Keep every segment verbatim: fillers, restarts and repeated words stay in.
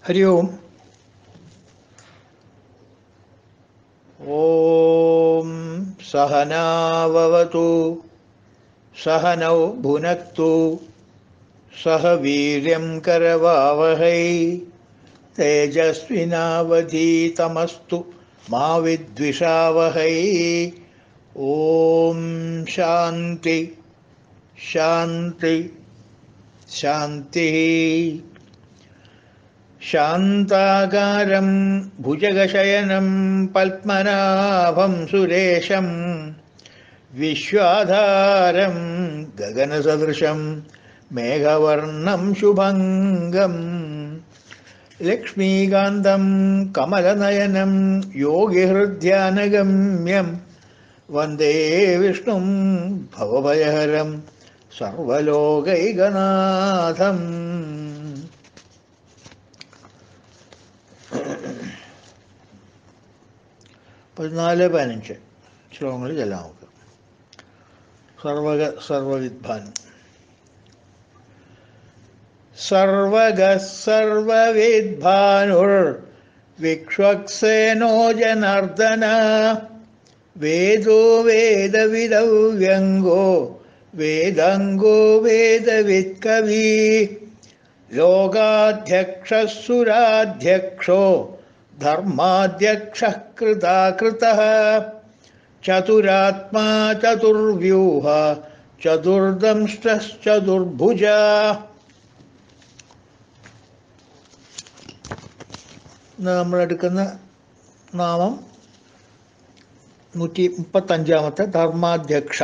हरि ओम। ओम सहनाववतु सहनौ भुनक्तु सह वीर्यं करवावहै तेजस्विनावधीतमस्तु मा विद्विषावहै। ओम शांति शांति शांति। शान्ताकारं भुजगशयनं पद्मनाभं सुरेशं विश्वाधारं गगनसदृशं मेघवर्णं शुभङ्गं लक्ष्मीकान्तं कमलनयनं योगिहृद्यानगम्यं वन्दे विष्णुं भवभयहरं सर्वलोकैकनाथम्। പതിനാല് പതിനഞ്ച് ശ്ലോകങ്ങളിൽ ചെല്ലാം നമുക്ക്. സർവഗ സർവവിദ്വാൻ സർവഗ സർവവിദ്വാനുർ വിക്ഷ്വക്സേനോ ജനാർദ്ദന വേദോ വേദവിദവ്യംഗോ വേദാംഗോ വേദവിത്കവി ലോകാധ്യക്ഷസുരാധ്യക്ഷോ ധർമാധ്യക്ഷഃ കൃതാകൃതഃ ചതുരാത്മാ ചതുർവ്യൂഹ ചതുർദംഷ്ടശ്ചതുർഭുജ. ഇന്ന് നമ്മളെടുക്കുന്ന നാമം നൂറ്റി മുപ്പത്തഞ്ചാമത്തെ ധർമാധ്യക്ഷ.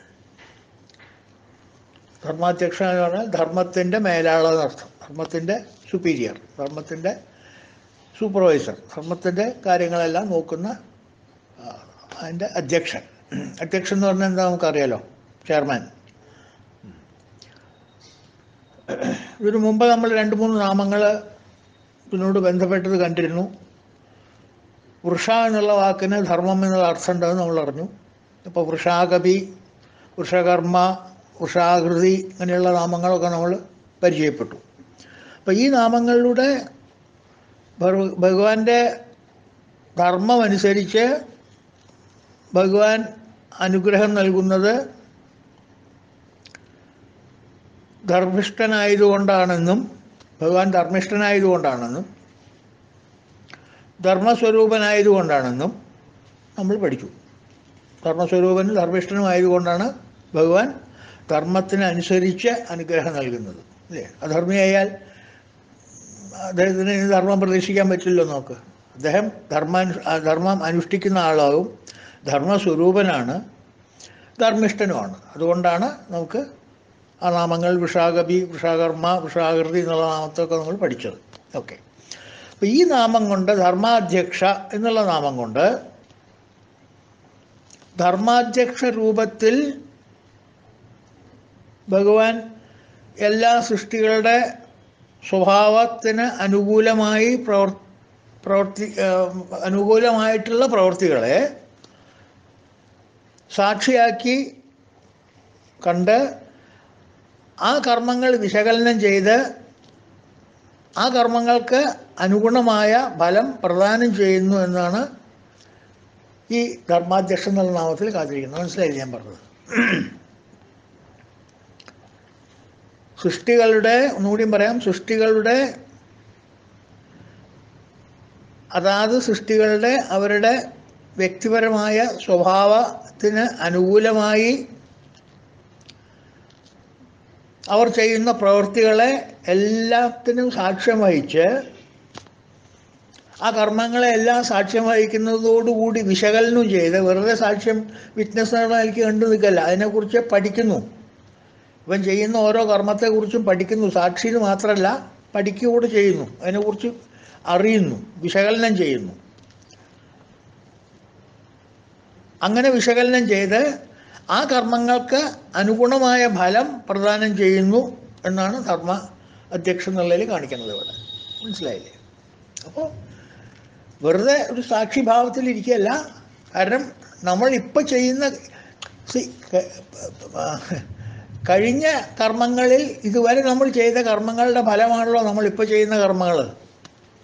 ധർമാധ്യക്ഷ എന്ന് പറഞ്ഞാൽ ധർമ്മത്തിൻ്റെ മേലാളെന്നർത്ഥം. ധർമ്മത്തിൻ്റെ സുപ്പീരിയർ, ധർമ്മത്തിൻ്റെ സൂപ്പർവൈസർ, ധർമ്മത്തിൻ്റെ കാര്യങ്ങളെല്ലാം നോക്കുന്ന അതിൻ്റെ അധ്യക്ഷൻ. അധ്യക്ഷൻ എന്ന് പറഞ്ഞാൽ എന്താ നമുക്കറിയാലോ, ചെയർമാൻ. ഇതിനു മുമ്പ് നമ്മൾ രണ്ട് മൂന്ന് നാമങ്ങൾ ഇതിനോട് ബന്ധപ്പെട്ടത് കണ്ടിരുന്നു. വൃഷ എന്നുള്ള വാക്കിന് ധർമ്മം എന്നുള്ള അർത്ഥം ഉണ്ടെന്ന് നമ്മൾ അറിഞ്ഞു. ഇപ്പോൾ വൃഷാകപി, വൃഷകർമ്മ, വൃഷാകൃതി അങ്ങനെയുള്ള നാമങ്ങളൊക്കെ നമ്മൾ പരിചയപ്പെട്ടു. അപ്പോൾ ഈ നാമങ്ങളിലൂടെ ഭഗവാന്റെ ധർമ്മമനുസരിച്ച് ഭഗവാൻ അനുഗ്രഹം നൽകുന്നത് ധർമ്മിഷ്ഠനായതുകൊണ്ടാണെന്നും ഭഗവാൻ ധർമ്മിഷ്ഠനായതുകൊണ്ടാണെന്നും ധർമ്മസ്വരൂപനായതുകൊണ്ടാണെന്നും നമ്മൾ പഠിച്ചു. ധർമ്മസ്വരൂപനും ധർമ്മിഷ്ഠനുമായതുകൊണ്ടാണ് ഭഗവാൻ ധർമ്മത്തിനനുസരിച്ച് അനുഗ്രഹം നൽകുന്നത്, അല്ലേ? അധർമ്മിയായാൽ അദ്ദേഹത്തിന് ധർമ്മം പ്രതീക്ഷിക്കാൻ പറ്റില്ലോ. നോക്ക്, അദ്ദേഹം ധർമ്മ ധർമ്മം അനുഷ്ഠിക്കുന്ന ആളാവും, ധർമ്മസ്വരൂപനാണ്, ധർമ്മിഷ്ഠനുമാണ്. അതുകൊണ്ടാണ് നമുക്ക് ആ നാമങ്ങൾ വൃഷാകപി, വൃഷാകർമ്മ, വൃഷാകൃതി എന്നുള്ള നാമത്തൊക്കെ നമ്മൾ പഠിച്ചത്. ഓക്കെ. അപ്പോൾ ഈ നാമം കൊണ്ട്, ധർമാധ്യക്ഷ എന്നുള്ള നാമം കൊണ്ട് ധർമാധ്യക്ഷ രൂപത്തിൽ ഭഗവാൻ എല്ലാ സൃഷ്ടികളുടെ സ്വഭാവത്തിന് അനുകൂലമായി പ്രവർ പ്രവർത്തി അനുകൂലമായിട്ടുള്ള പ്രവൃത്തികളെ സാക്ഷിയാക്കി കണ്ട് ആ കർമ്മങ്ങൾ വിശകലനം ചെയ്ത് ആ കർമ്മങ്ങൾക്ക് അനുഗുണമായ ഫലം പ്രദാനം ചെയ്യുന്നു എന്നാണ് ഈ ധർമാധ്യക്ഷ എന്നുള്ള നാമത്തിൽ കാത്തിരിക്കുന്നത്. മനസ്സിലായില്ല ഞാൻ പറഞ്ഞത്? സൃഷ്ടികളുടെ, ഒന്നുകൂടിയും പറയാം, സൃഷ്ടികളുടെ അതാത് സൃഷ്ടികളുടെ അവരുടെ വ്യക്തിപരമായ സ്വഭാവത്തിന് അനുകൂലമായി അവർ ചെയ്യുന്ന പ്രവൃത്തികളെ എല്ലാത്തിനും സാക്ഷ്യം വഹിച്ച് ആ കർമ്മങ്ങളെ എല്ലാം സാക്ഷ്യം വഹിക്കുന്നതോടുകൂടി വിശകലനം ചെയ്ത്, വെറുതെ സാക്ഷ്യം വിറ്റ്നസ്സുകളായിരിക്കും കണ്ടു നിൽക്കല്ല, അതിനെക്കുറിച്ച് പഠിക്കുന്നു. ഇവൻ ചെയ്യുന്ന ഓരോ കർമ്മത്തെക്കുറിച്ചും പഠിക്കുന്നു. സാക്ഷിന് മാത്രമല്ല, പഠിക്കുകകൂടെ ചെയ്യുന്നു, അതിനെക്കുറിച്ച് അറിയുന്നു, വിശകലനം ചെയ്യുന്നു. അങ്ങനെ വിശകലനം ചെയ്ത് ആ കർമ്മങ്ങൾക്ക് അനുഗുണമായ ഫലം പ്രദാനം ചെയ്യുന്നു എന്നാണ് ധർമ്മ അധ്യക്ഷൻ എന്നുള്ളതിൽ കാണിക്കുന്നത് ഇവിടെ. മനസ്സിലായില്ലേ? അപ്പോൾ വെറുതെ ഒരു സാക്ഷിഭാവത്തിലിരിക്കുകയല്ല. കാരണം നമ്മൾ ഇപ്പം ചെയ്യുന്ന കഴിഞ്ഞ കർമ്മങ്ങളിൽ ഇതുവരെ നമ്മൾ ചെയ്ത കർമ്മങ്ങളുടെ ഫലമാണല്ലോ നമ്മളിപ്പോൾ ചെയ്യുന്ന കർമ്മങ്ങൾ.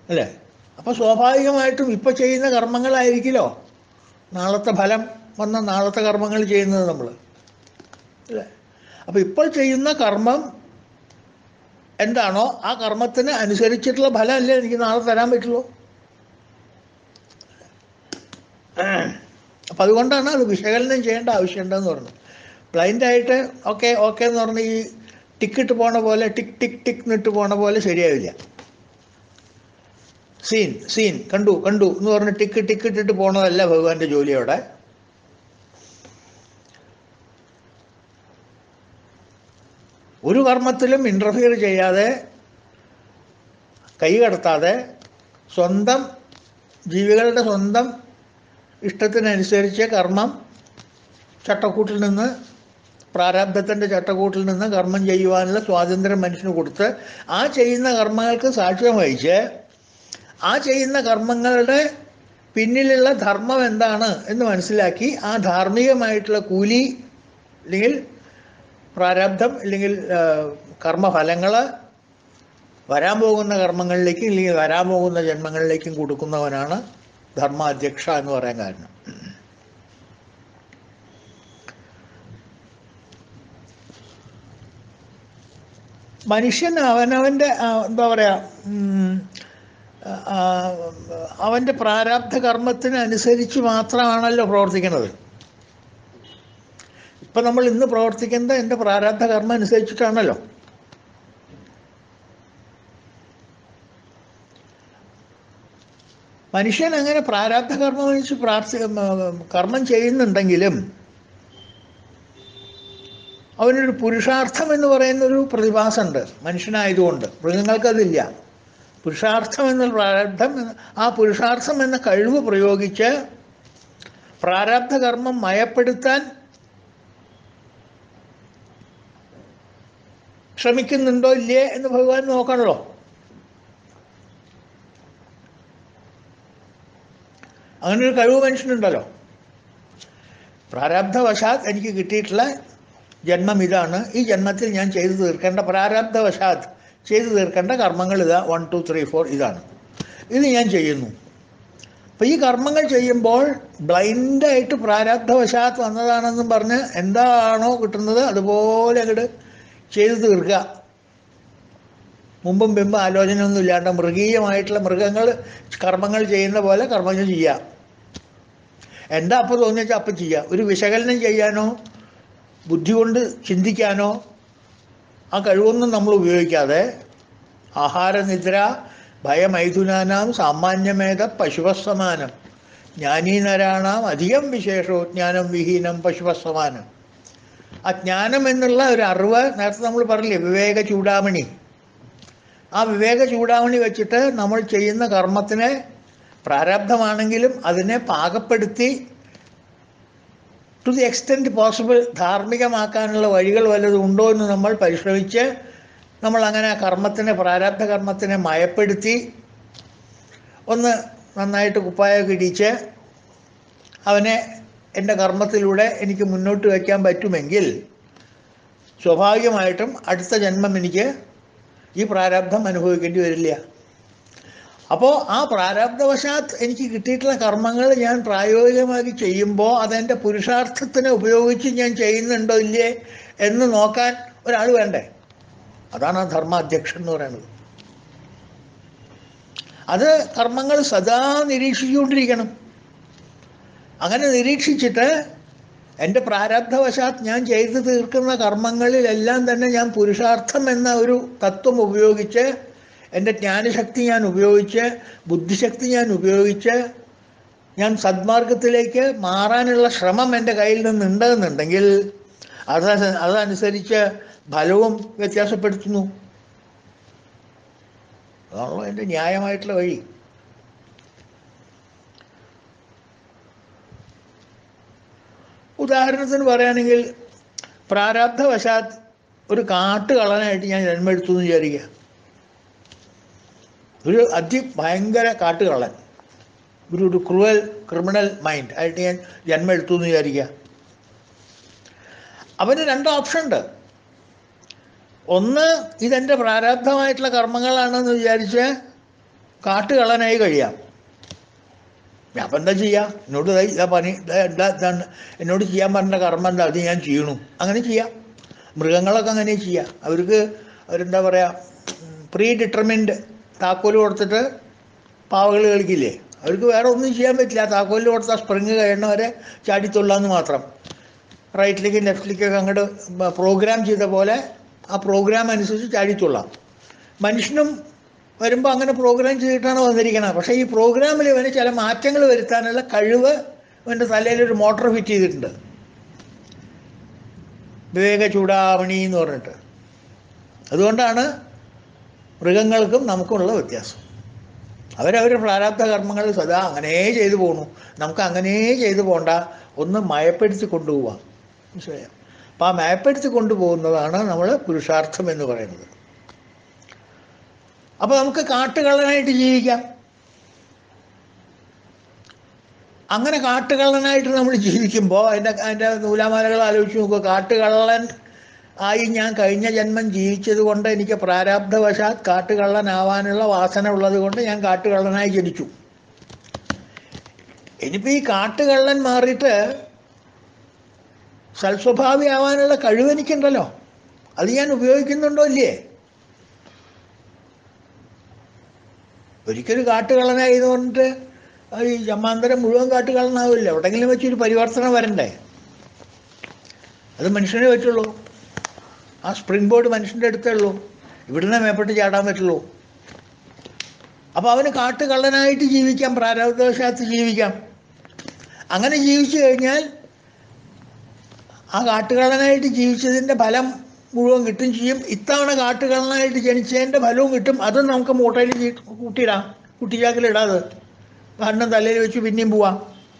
അല്ലേ? അപ്പോൾ സ്വാഭാവികമായിട്ടും ഇപ്പോൾ ചെയ്യുന്ന കർമ്മങ്ങളായിരിക്കുമല്ലോ നാളത്തെ ഫലം വന്ന നാളത്തെ കർമ്മങ്ങൾ ചെയ്യുന്നത് നമ്മൾ, അല്ലേ? അപ്പോൾ ഇപ്പോൾ ചെയ്യുന്ന കർമ്മം എന്താണോ ആ കർമ്മത്തിന് അനുസരിച്ചിട്ടുള്ള ഫലമല്ലേ എനിക്ക് നാളെ തരാൻ പറ്റുള്ളൂ. അപ്പം അതുകൊണ്ടാണ് അത് വിശകലനം ചെയ്യേണ്ട ആവശ്യമുണ്ടെന്ന് പറഞ്ഞു. ബ്ലൈൻഡായിട്ട് ഓക്കെ ഓക്കെ എന്ന് പറഞ്ഞ് ഈ ടിക്കിട്ട് പോണ പോലെ ടിക്ക് ടിക്ക് ടിക്ക് നിട്ട് പോണ പോലെ ശരിയാവില്ല. സീൻ സീൻ കണ്ടു കണ്ടു എന്ന് പറഞ്ഞ് ടിക്ക് ടിക്ക് ഇട്ടിട്ട് പോണതല്ല ഭഗവാന്റെ ജോലി. അവിടെ ഒരു കർമ്മത്തിലും ഇൻ്റർഫിയർ ചെയ്യാതെ, കൈ കടത്താതെ, സ്വന്തം ജീവികളുടെ സ്വന്തം ഇഷ്ടത്തിനനുസരിച്ച് കർമ്മം ചട്ടക്കൂട്ടിൽ നിന്ന്, പ്രാരബ്ധത്തിൻ്റെ ചട്ടക്കൂട്ടിൽ നിന്ന് കർമ്മം ചെയ്യുവാനുള്ള സ്വാതന്ത്ര്യം മനുഷ്യന് കൊടുത്ത് ആ ചെയ്യുന്ന കർമ്മങ്ങൾക്ക് സാക്ഷ്യം വഹിച്ച് ആ ചെയ്യുന്ന കർമ്മങ്ങളുടെ പിന്നിലുള്ള ധർമ്മം എന്താണ് എന്ന് മനസ്സിലാക്കി ആ ധാർമ്മികമായിട്ടുള്ള കൂലി അല്ലെങ്കിൽ പ്രാരബ്ധം അല്ലെങ്കിൽ കർമ്മഫലങ്ങൾ വരാൻ പോകുന്ന കർമ്മങ്ങളിലേക്കും അല്ലെങ്കിൽ വരാൻ പോകുന്ന ജന്മങ്ങളിലേക്കും കൊടുക്കുന്നവനാണ് ധർമാധ്യക്ഷ എന്ന് പറയാൻ കാരണം. മനുഷ്യൻ അവനവൻ്റെ എന്താ പറയുക, അവൻ്റെ പ്രാരാബ്ധ കർമ്മത്തിന് അനുസരിച്ച് മാത്രമാണല്ലോ പ്രവർത്തിക്കുന്നത്. ഇപ്പം നമ്മൾ ഇന്ന് പ്രവർത്തിക്കുന്നത് എൻ്റെ പ്രാരാബ്ധ കർമ്മം അനുസരിച്ചിട്ടാണല്ലോ. മനുഷ്യൻ അങ്ങനെ പ്രാരാബ്ധ കർമ്മം അനുസരിച്ച് പ്രാർത്ഥി കർമ്മം ചെയ്യുന്നുണ്ടെങ്കിലും അവനൊരു പുരുഷാർത്ഥം എന്ന് പറയുന്നൊരു പ്രതിഭാസമുണ്ട് മനുഷ്യനായതുകൊണ്ട്. മൃഗങ്ങൾക്കതില്ല. പുരുഷാർത്ഥം എന്ന പ്രാരബ്ധം, ആ പുരുഷാർത്ഥം എന്ന കഴിവ് പ്രയോഗിച്ച് പ്രാരബ്ധ കർമ്മം മയപ്പെടുത്താൻ ശ്രമിക്കുന്നുണ്ടോ ഇല്ലേ എന്ന് ഭഗവാൻ നോക്കണല്ലോ. അങ്ങനൊരു കഴിവ് മനുഷ്യനുണ്ടല്ലോ. പ്രാരബ്ധവശാത് എനിക്ക് കിട്ടിയിട്ടുള്ള ജന്മം ഇതാണ്, ഈ ജന്മത്തിൽ ഞാൻ ചെയ്തു തീർക്കേണ്ട പ്രാരബ്ധവശാത് ചെയ്തു തീർക്കേണ്ട കർമ്മങ്ങൾ ഇതാ, വൺ ടു ത്രീ ഫോർ ഇതാണ്, ഇത് ഞാൻ ചെയ്യുന്നു. അപ്പം ഈ കർമ്മങ്ങൾ ചെയ്യുമ്പോൾ ബ്ലൈൻഡായിട്ട് പ്രാരബ്ധവശാത്ത് വന്നതാണെന്നും പറഞ്ഞ് എന്താണോ കിട്ടുന്നത് അതുപോലെ അങ്ങോട്ട് ചെയ്തു തീർക്കുക. മുമ്പും പിമ്പും ആലോചനയൊന്നും ഇല്ലാണ്ട് മൃഗീയമായിട്ടുള്ള മൃഗങ്ങൾ കർമ്മങ്ങൾ ചെയ്യുന്ന പോലെ കർമ്മങ്ങൾ ചെയ്യുക. എന്താ അപ്പം തോന്നിയാൽ അപ്പം ചെയ്യുക. ഒരു വിശകലനം ചെയ്യാനോ ബുദ്ധി കൊണ്ട് ചിന്തിക്കാനോ ആ കഴിവൊന്നും നമ്മൾ ഉപയോഗിക്കാതെ ആഹാരനിദ്ര ഭയമൈഥുനാനാം സാമാന്യമേത പശുവസമാനം ജ്ഞാനീനരാണാം അധികം വിശേഷോ ജ്ഞാനം വിഹീനം പശുവസമാനം. ആ ജ്ഞാനം എന്നുള്ള ഒരു അറിവ് നേരത്തെ നമ്മൾ പറഞ്ഞില്ലേ, വിവേക ചൂടാമണി. ആ വിവേക ചൂടാമണി വെച്ചിട്ട് നമ്മൾ ചെയ്യുന്ന കർമ്മത്തിനെ പ്രാരബ്ധമാണെങ്കിലും അതിനെ പാകപ്പെടുത്തി ടു ദി എക്സ്റ്റെൻറ്റ് പോസിബിൾ ധാർമ്മികമാക്കാനുള്ള വഴികൾ വല്ലതും ഉണ്ടോ എന്ന് നമ്മൾ പരിശ്രമിച്ച് നമ്മൾ അങ്ങനെ കർമ്മത്തിനെ പ്രാരബ്ധ കർമ്മത്തിനെ മയപ്പെടുത്തി ഒന്ന് നന്നായിട്ട് കുപ്പായൊക്കെ ഇടിച്ച് അവനെ എൻ്റെ കർമ്മത്തിലൂടെ എനിക്ക് മുന്നോട്ട് വയ്ക്കാൻ പറ്റുമെങ്കിൽ സ്വാഭാവികമായിട്ടും അടുത്ത ജന്മം എനിക്ക് ഈ പ്രാരബ്ധം അനുഭവിക്കേണ്ടി വരില്ല. അപ്പോൾ ആ പ്രാരബ്ധവശാത്ത് എനിക്ക് കിട്ടിയിട്ടുള്ള കർമ്മങ്ങൾ ഞാൻ പ്രായോഗികമായി ചെയ്യുമ്പോൾ അതെൻ്റെ പുരുഷാർത്ഥത്തിനെ ഉപയോഗിച്ച് ഞാൻ ചെയ്യുന്നുണ്ടോ ഇല്ലേ എന്ന് നോക്കാൻ ഒരാൾ വേണ്ടേ? അതാണ് ആ ധർമാധ്യക്ഷൻ എന്ന് പറയുന്നത്. അത് കർമ്മങ്ങൾ സദാ നിരീക്ഷിച്ചുകൊണ്ടിരിക്കണം. അങ്ങനെ നിരീക്ഷിച്ചിട്ട് എൻ്റെ പ്രാരബ്ധവശാത്ത് ഞാൻ ചെയ്തു തീർക്കുന്ന കർമ്മങ്ങളിലെല്ലാം തന്നെ ഞാൻ പുരുഷാർത്ഥം എന്ന ഒരു തത്വം ഉപയോഗിച്ച്, എൻ്റെ ജ്ഞാനശക്തി ഞാൻ ഉപയോഗിച്ച്, ബുദ്ധിശക്തി ഞാൻ ഉപയോഗിച്ച് ഞാൻ സദ്മാർഗത്തിലേക്ക് മാറാനുള്ള ശ്രമം എൻ്റെ കയ്യിൽ നിന്നുണ്ടെന്നുണ്ടെങ്കിൽ അത് അതനുസരിച്ച് ഫലവും വ്യത്യാസപ്പെടുത്തുന്നു. അതാണല്ലോ എൻ്റെ ന്യായമായിട്ടുള്ള വഴി. ഉദാഹരണത്തിന് പറയുകയാണെങ്കിൽ പ്രാരബ്ധവശാത്ത് ഒരു കാട്ടുകള്ളനായിട്ട് ഞാൻ ജന്മെടുത്തു എന്ന് വിചാരിക്കുക. ഒരു അതിഭയങ്കര കാട്ടുകള്ളൻ, ഒരു ഒരു ക്രൂവൽ ക്രിമിനൽ മൈൻഡ് ആയിട്ട് ഞാൻ ജന്മെടുത്തു എന്ന് വിചാരിക്കുക. അവന് രണ്ട് ഓപ്ഷൻ ഉണ്ട്. ഒന്ന്, ഇതെൻ്റെ പ്രാരബ്ധമായിട്ടുള്ള കർമ്മങ്ങളാണെന്ന് വിചാരിച്ച് കാട്ടുകള്ളനായി കഴിയാം. അപ്പം എന്താ ചെയ്യുക? എന്നോട് ഇതാ പണി എന്താ ഇതാണ് എന്നോട് ചെയ്യാൻ പറഞ്ഞ കർമ്മം എന്താ, അത് ഞാൻ ചെയ്യണു. അങ്ങനെ ചെയ്യാം. മൃഗങ്ങളൊക്കെ അങ്ങനെ ചെയ്യാം. അവർക്ക് അവരെന്താ പറയുക, പ്രീ ഡിറ്റർമിൻഡ് താക്കോല് കൊടുത്തിട്ട് പാവകൾ കളിക്കില്ലേ, അവർക്ക് വേറെ ഒന്നും ചെയ്യാൻ പറ്റില്ല. താക്കോലിൽ കൊടുത്ത സ്പ്രിങ് കഴിയണവരെ ചാടിത്തുള്ളാന്ന് മാത്രം. റൈറ്റിലേക്കും ലെഫ്റ്റിലേക്കൊക്കെ അങ്ങോട്ട് പ്രോഗ്രാം ചെയ്ത പോലെ ആ പ്രോഗ്രാം അനുസരിച്ച് ചാടിത്തുള്ളാം. മനുഷ്യനും വരുമ്പോൾ അങ്ങനെ പ്രോഗ്രാം ചെയ്തിട്ടാണ് വന്നിരിക്കുന്നത്. പക്ഷേ ഈ പ്രോഗ്രാമിൽ ഇവന് ചില മാറ്റങ്ങൾ വരുത്താനുള്ള കഴിവ് ഇവൻ്റെ തലയിലൊരു മോട്ടോർ ഫിറ്റ് ചെയ്തിട്ടുണ്ട്, വിവേക ചൂടാമണി എന്ന് പറഞ്ഞിട്ട്. അതുകൊണ്ടാണ് മൃഗങ്ങൾക്കും നമുക്കുള്ള വ്യത്യാസം. അവരവരുടെ പ്രാരാബ്ധ കർമ്മങ്ങൾ സദാ അങ്ങനെ ചെയ്തു പോകണു. നമുക്ക് അങ്ങനെ ചെയ്തു പോകണ്ട, ഒന്ന് മയപ്പെടുത്തി കൊണ്ടുപോവാം. മനസ്സിലായോ? അപ്പം ആ മയപ്പെടുത്തി കൊണ്ടുപോകുന്നതാണ് നമ്മൾ പുരുഷാർത്ഥം എന്ന് പറയുന്നത്. അപ്പോൾ നമുക്ക് കാട്ടുകള്ളനായിട്ട് ജീവിക്കാം. അങ്ങനെ കാട്ടുകള്ളനായിട്ട് നമ്മൾ ജീവിക്കുമ്പോൾ അതിൻ്റെ അതിൻ്റെ നൂലാമാലകൾ ആലോചിച്ച് നോക്കുക. കാട്ടുകള്ളൻ ആയി ഞാൻ കഴിഞ്ഞ ജന്മം ജീവിച്ചത് കൊണ്ട് എനിക്ക് പ്രാരാബ്ധവശാൽ കാട്ടുകള്ളനാവാനുള്ള വാസന ഉള്ളത് കൊണ്ട് ഞാൻ കാട്ടുകള്ളനായി ജനിച്ചു. ഇനിയിപ്പോൾ ഈ കാട്ടുകള്ളൻ മാറിയിട്ട് സൽസ്വഭാവിയാവാനുള്ള കഴിവ് എനിക്കുണ്ടല്ലോ, അത് ഞാൻ ഉപയോഗിക്കുന്നുണ്ടോ ഇല്ലേ? ഒരിക്കലും കാട്ടുകള്ളനായത് കൊണ്ട് ഈ ജന്മാന്തരം മുഴുവൻ കാട്ടുകള്ളനാവില്ല. എവിടെയെങ്കിലും വെച്ചൊരു പരിവർത്തനം വരണ്ടേ? അത് മനുഷ്യനെ പറ്റുള്ളൂ. ആ സ്പ്രിംഗ് ബോർഡ് മനുഷ്യൻ്റെ അടുത്തേ ഉള്ളൂ, ഇവിടുന്ന് മേപ്പെട്ട് ചാടാൻ പറ്റുള്ളൂ. അപ്പോൾ അവന് കാട്ടുകള്ളനായിട്ട് ജീവിക്കാം, പ്രാരാബ്ധവശാത്ത് ജീവിക്കാം. അങ്ങനെ ജീവിച്ചു കഴിഞ്ഞാൽ ആ കാട്ടുകള്ളനായിട്ട് ജീവിച്ചതിൻ്റെ ഫലം മുഴുവൻ കിട്ടും ചെയ്യും. ഇത്തവണ കാട്ടുകള്ളനായിട്ട് ജനിച്ചതിൻ്റെ ഫലവും കിട്ടും. അതും നമുക്ക് മൂട്ടയിൽ കൂട്ടിയിടാം, കുട്ടിച്ചാക്കിലിടാതെ കാരണം തലയിൽ വെച്ച് പിന്നെയും പോവാം.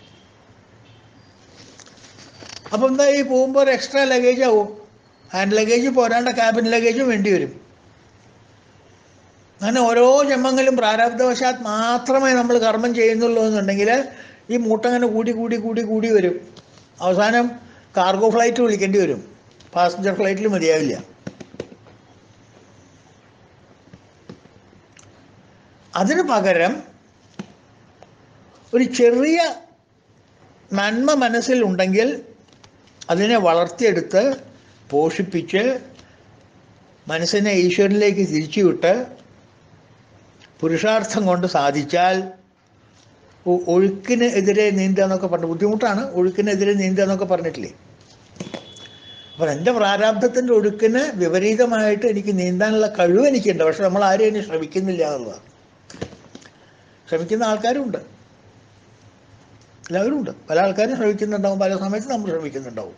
അപ്പം എന്താ, ഈ പോകുമ്പോൾ ഒരു എക്സ്ട്രാ ലഗേജ് ആവും. ഹാൻഡ് ലഗേജ് പോരാണ്ട ക്യാബിൻ ലഗേജും വേണ്ടി വരും. അങ്ങനെ ഓരോ ജന്മങ്ങളിലും പ്രാരാബ്ധവശാൽ മാത്രമേ നമ്മൾ കർമ്മം ചെയ്യുന്നുള്ളൂ എന്നുണ്ടെങ്കിൽ ഈ മൂട്ടങ്ങനെ കൂടി കൂടി കൂടി കൂടി വരും. അവസാനം കാർഗോ ഫ്ലൈറ്റ് വിളിക്കേണ്ടി വരും, പാസഞ്ചർ ഫ്ലൈറ്റിൽ മതിയാവില്ല. അതിന് പകരം ഒരു ചെറിയ നന്മ മനസ്സിലുണ്ടെങ്കിൽ അതിനെ വളർത്തിയെടുത്ത് പോഷിപ്പിച്ച് മനസ്സിനെ ഈശ്വരനിലേക്ക് തിരിച്ചുവിട്ട് പുരുഷാർത്ഥം കൊണ്ട് സാധിച്ചാൽ ഒഴുക്കിന് എതിരെ നീന്തുക എന്നൊക്കെ പറഞ്ഞു. ബുദ്ധിമുട്ടാണ് ഒഴുക്കിനെതിരെ നീന്തുക എന്നൊക്കെ പറഞ്ഞിട്ടില്ലേ? അപ്പോൾ എൻ്റെ പ്രാരാബ്ധത്തിൻ്റെ ഒഴുക്കിന് വിപരീതമായിട്ട് എനിക്ക് നീന്താനുള്ള കഴിവ് എനിക്കുണ്ട്. പക്ഷെ നമ്മൾ ആരും അതിന് ശ്രമിക്കുന്നില്ല എന്നുള്ളതാണ്. ശ്രമിക്കുന്ന ആൾക്കാരുണ്ട്, എല്ലാവരും ഉണ്ട്. പല ആൾക്കാരും ശ്രമിക്കുന്നുണ്ടാവും, പല സമയത്ത് നമ്മൾ ശ്രമിക്കുന്നുണ്ടാവും.